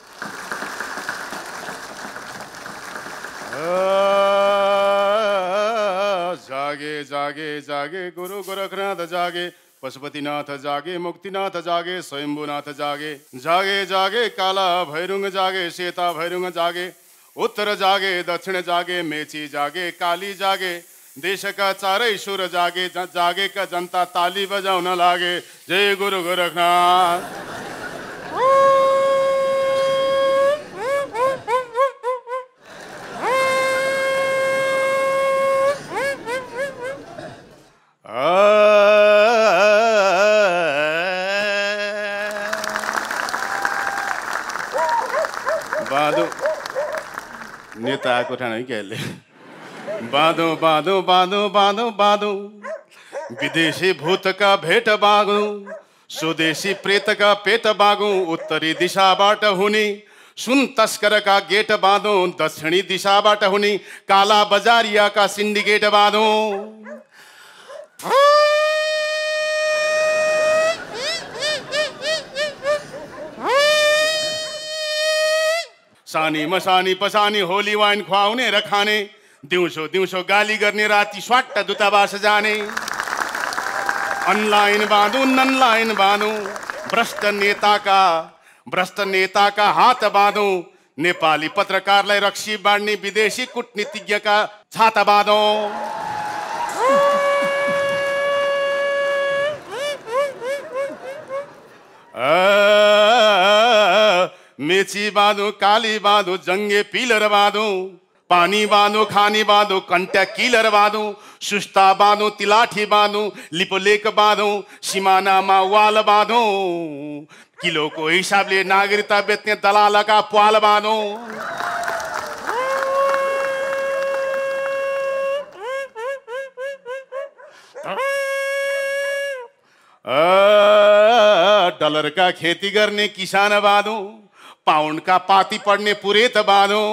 S6: जागे जागे जागे गुरु गोरखनाथ जागे पशुपतिनाथ जागे मुक्तिनाथ जागे स्वयंभूनाथ जागे जागे जागे काला भैरुंग जागे श्वेता भैरुंग जागे उत्तर जागे दक्षिण जागे मेची जागे काली जागे देशका चारै सुर जागे जागेका जनता ताली बजाउन लागे। जय गुरु गोरखनाथ। बाँधो नेता आएको ठाउँ है क्या यसले। बाँधो बाँधो बाँधो बाँधो बाँधो विदेशी भूतका भेट बाँधो स्वदेशी प्रेतका पेट बाँधो उत्तरी दिशाबाट हुने सुन तस्करका गेट बाँधो दक्षिणी दिशाबाट हुने काला बजारियाका सिन्डिकेट बाँधो। सानी मसानी पसानी होली वाइन खुवाउने र खाने दिउँसो दिउँसो गाली गर्ने राति स्वाट्ट दूतावास जाने। अनलाइन बाँधु ननलाइन बाँधु भ्रष्ट नेताका हात बाँधु नेपाली पत्रकारलाई रक्सी बाँड्ने विदेशी कूटनीतिज्ञका छाता बाँधौ। मेची बाँधो काली बाँधो जङ्गे पिलर बाँधो पानी बाँधो खानी बाँधो कन्ट्याक्ट किलर बाँधो सुस्ता बाँधो तिलाठी बाँधो लिपोलेक बाँधो सिमानामा वाल बाँधो किलोको हिसाबले नागरिकता बेच्ने दलालका पाल बाँधो। डलरका खेती गर्ने किसान बाँधो पाउन्डका पाती पढ्ने पुरेत बाँधो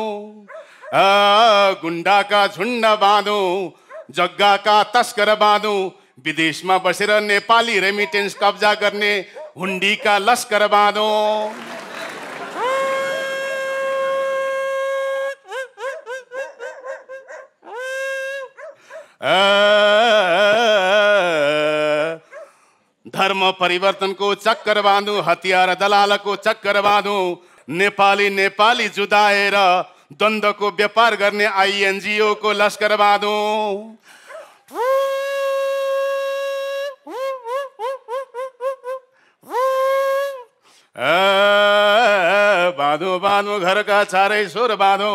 S6: गुण्डाका झुण्ड बाँधो जग्गाका तस्कर बाँधो विदेशमा बसेर नेपाली रेमिटेन्स कब्जा गर्ने हुन्डीका लस्कर बाँधो। धर्म परिवर्तनको चक्कर बाँधो हतियार दलालको चक्कर बाँधो नेपाली जुदाएर द्वन्द्वको व्यापार गर्ने आइएनजिओ को लस्कर बाँधो। बाँधो बाँधो घरका चारै स्वर बाँधो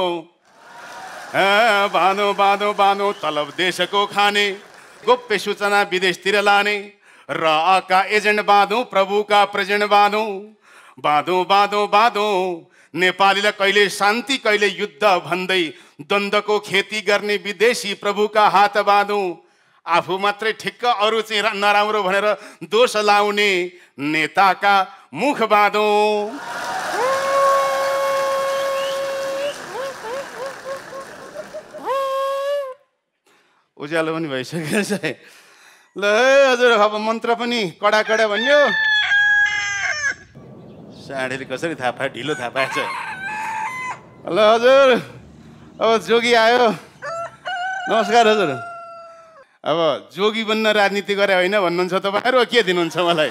S6: बाँधो बाँधो बाँधो तलब देशको खाने गोप्य सूचना विदेशतिर लाने र आका एजेन्ट बाँधो प्रभुका प्रेजेन्ट बाँधो बाँधो बाँधो बाँधो नेपालीलाई कहिले शान्ति कहिले युद्ध भन्दै द्वन्द्वको खेती गर्ने विदेशी प्रभुका हात बाँधो आफू मात्रै ठिक्क अरू चाहिँ नराम्रो भनेर दोष लाउने नेताका मुख बाँधो। उज्यालो पनि भइसकेको छ ल हजुर अब मन्त्र पनि कडा कडा भन्यो साँढेले कसरी थाहा पायो ढिलो थाहा पाएछ। ल हजुर अब जोगी आयो नमस्कार हजुर। अब जोगी बन्न राजनीति गरे होइन भन्नुहुन्छ तपाईँहरू के दिनुहुन्छ मलाई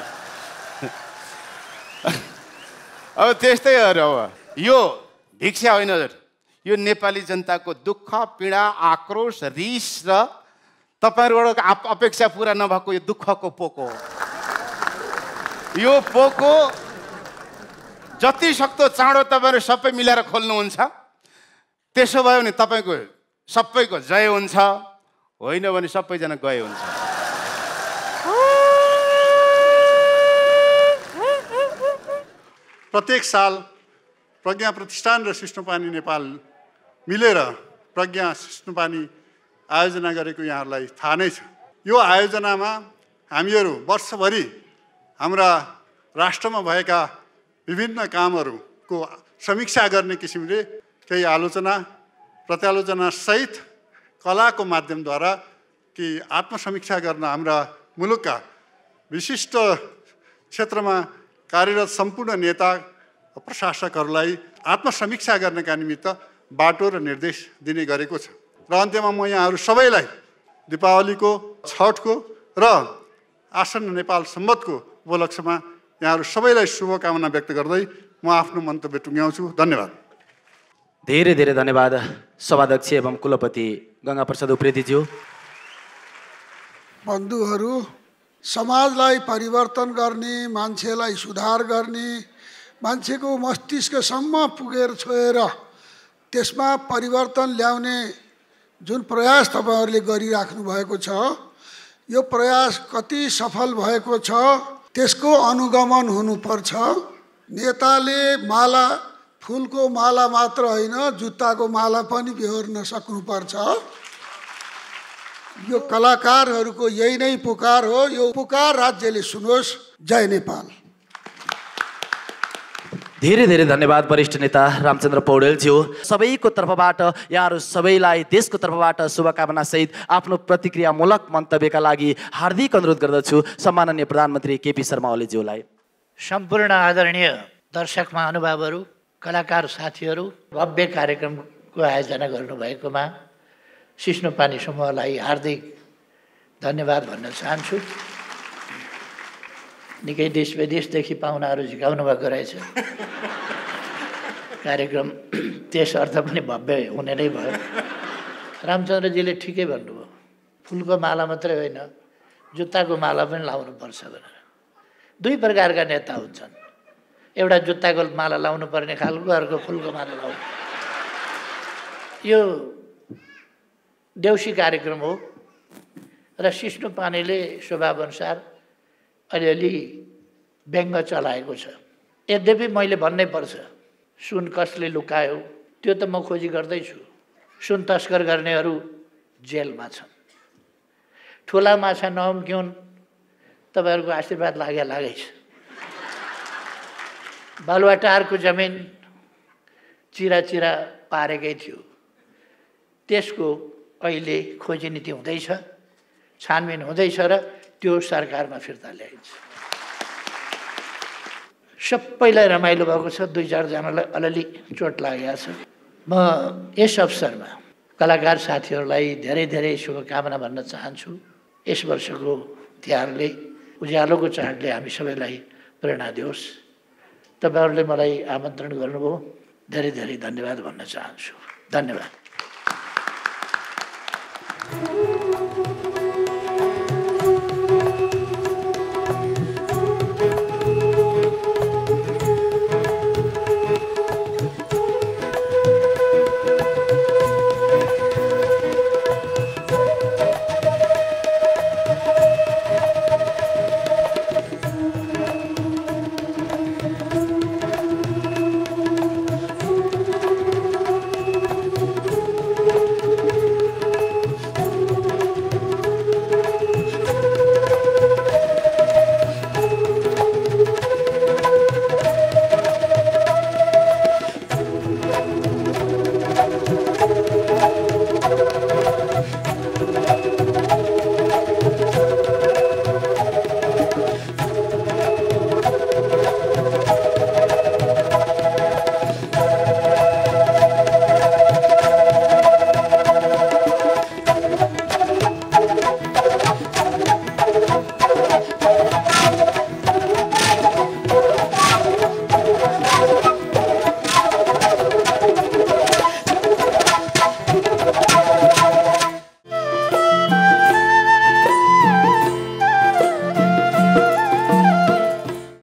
S6: अब त्यस्तै हो। अब यो भिक्षा होइन हजुर यो नेपाली जनताको दुःख पीडा आक्रोश रिस र तपाईँहरूबाट अपेक्षा पुरा नभएको यो दुःखको पोको यो पोको जति सक्दो चाँडो तपाईँहरू सबै मिलेर खोल्नुहुन्छ त्यसो भयो भने तपाईँको सबैको जय हुन्छ होइन भने सबैजना गए हुन्छ।
S5: प्रत्येक साल प्रज्ञा प्रतिष्ठान र सिस्नुपानी नेपाल मिलेर प्रज्ञा सिस्नुपानी आयोजना गरेको यहाँहरूलाई थाहा नै छ। यो आयोजनामा हामीहरू वर्षभरि हाम्रा राष्ट्रमा भएका विभिन्न कामहरूको समीक्षा गर्ने किसिमले केही आलोचना प्रत्यालोचना सहित कलाको माध्यमद्वारा कि आत्मसमीक्षा गर्न हाम्रा मुलुकका विशिष्ट क्षेत्रमा कार्यरत सम्पूर्ण नेता प्रशासकहरूलाई आत्मसमीक्षा गर्नका निमित्त बाटो र निर्देश दिने गरेको छ। र अन्त्यमा म यहाँहरू सबैलाई दीपावलीको छठको र आसन्न नेपाल सम्वतको उपलक्ष्यमा यहाँहरू सबैलाई शुभकामना व्यक्त गर्दै म आफ्नो मन्तव्य टुङ्ग्याउँछु। धन्यवाद।
S1: धेरै धेरै धन्यवाद सभाध्यक्ष एवं कुलपति गंगा प्रसाद उप्रेतीज्यू।
S3: बन्धुहरू, समाजलाई परिवर्तन गर्ने, मान्छेलाई सुधार गर्ने, मान्छेको मस्तिष्कसम्म पुगेर छोएर त्यसमा परिवर्तन ल्याउने जुन प्रयास तपाईहरूले गरिराख्नु भएको छ, यो प्रयास कति सफल भएको छ त्यसको अनुगमन हुनुपर्छ। नेताले माला, फुलको माला मात्र होइन, जुत्ताको माला पनि बेहोर्न सक्नुपर्छ। यो कलाकारहरूको यही नै पुकार हो। यो पुकार राज्यले सुनोस्। जय नेपाल।
S1: धेरै धेरै धन्यवाद वरिष्ठ नेता रामचन्द्र पौडेलज्यू। सबैको तर्फबाट यहाँहरू सबैलाई देशको तर्फबाट शुभकामना सहित आफ्नो प्रतिक्रियामूलक मन्तव्यका लागि हार्दिक अनुरोध गर्दछु सम्माननीय प्रधानमन्त्री केपी शर्मा ओलीज्यूलाई।
S7: सम्पूर्ण आदरणीय दर्शक महानुभावहरू, कलाकार साथीहरू, भव्य कार्यक्रमको आयोजना गर्नुभएकोमा सिस्नुपानी समूहलाई हार्दिक धन्यवाद भन्न चाहन्छु। निकै देश विदेशदेखि पाहुनाहरू झिकाउनु भएको रहेछ। कार्यक्रम त्यस अर्थ पनि भव्य हुने नै भयो। रामचन्द्रजीले ठिकै भन्नुभयो, फुलको माला मात्रै होइन, जुत्ताको माला पनि लाउनुपर्छ भनेर। दुई प्रकारका नेता हुन्छन्, एउटा जुत्ताको माला लाउनु पर्ने खालको, अर्को फुलको माला लाउनु। यो देउसी कार्यक्रम हो र सिस्नुपानीले स्वभावअनुसार अलिअलि व्यङ्ग चलाएको छ। यद्यपि मैले भन्नै पर्छ, सुन कसले लुकायो त्यो त म खोजी गर्दैछु। सुन तस्कर गर्नेहरू जेलमा छन्। ठुला माछा नअम्क्युन्, तपाईँहरूको आशीर्वाद लागै छ। बालुवाटारको जमिन चिरा पारेकै थियो, त्यसको अहिले खोजी नीति हुँदैछ, छानबिन हुँदैछ र त्यो सरकारमा फिर्ता ल्याइन्छ। सबैलाई रमाइलो भएको छ, 2-4जनालाई अलिअलि चोट लागेको छ। म यस अवसरमा कलाकार साथीहरूलाई धेरै धेरै शुभकामना भन्न चाहन्छु। यस वर्षको तिहारले, उज्यालोको चाडले हामी सबैलाई प्रेरणा दियोस्। तपाईँहरूले मलाई आमन्त्रण गर्नुभयो, धेरै धेरै धन्यवाद भन्न चाहन्छु। धन्यवाद।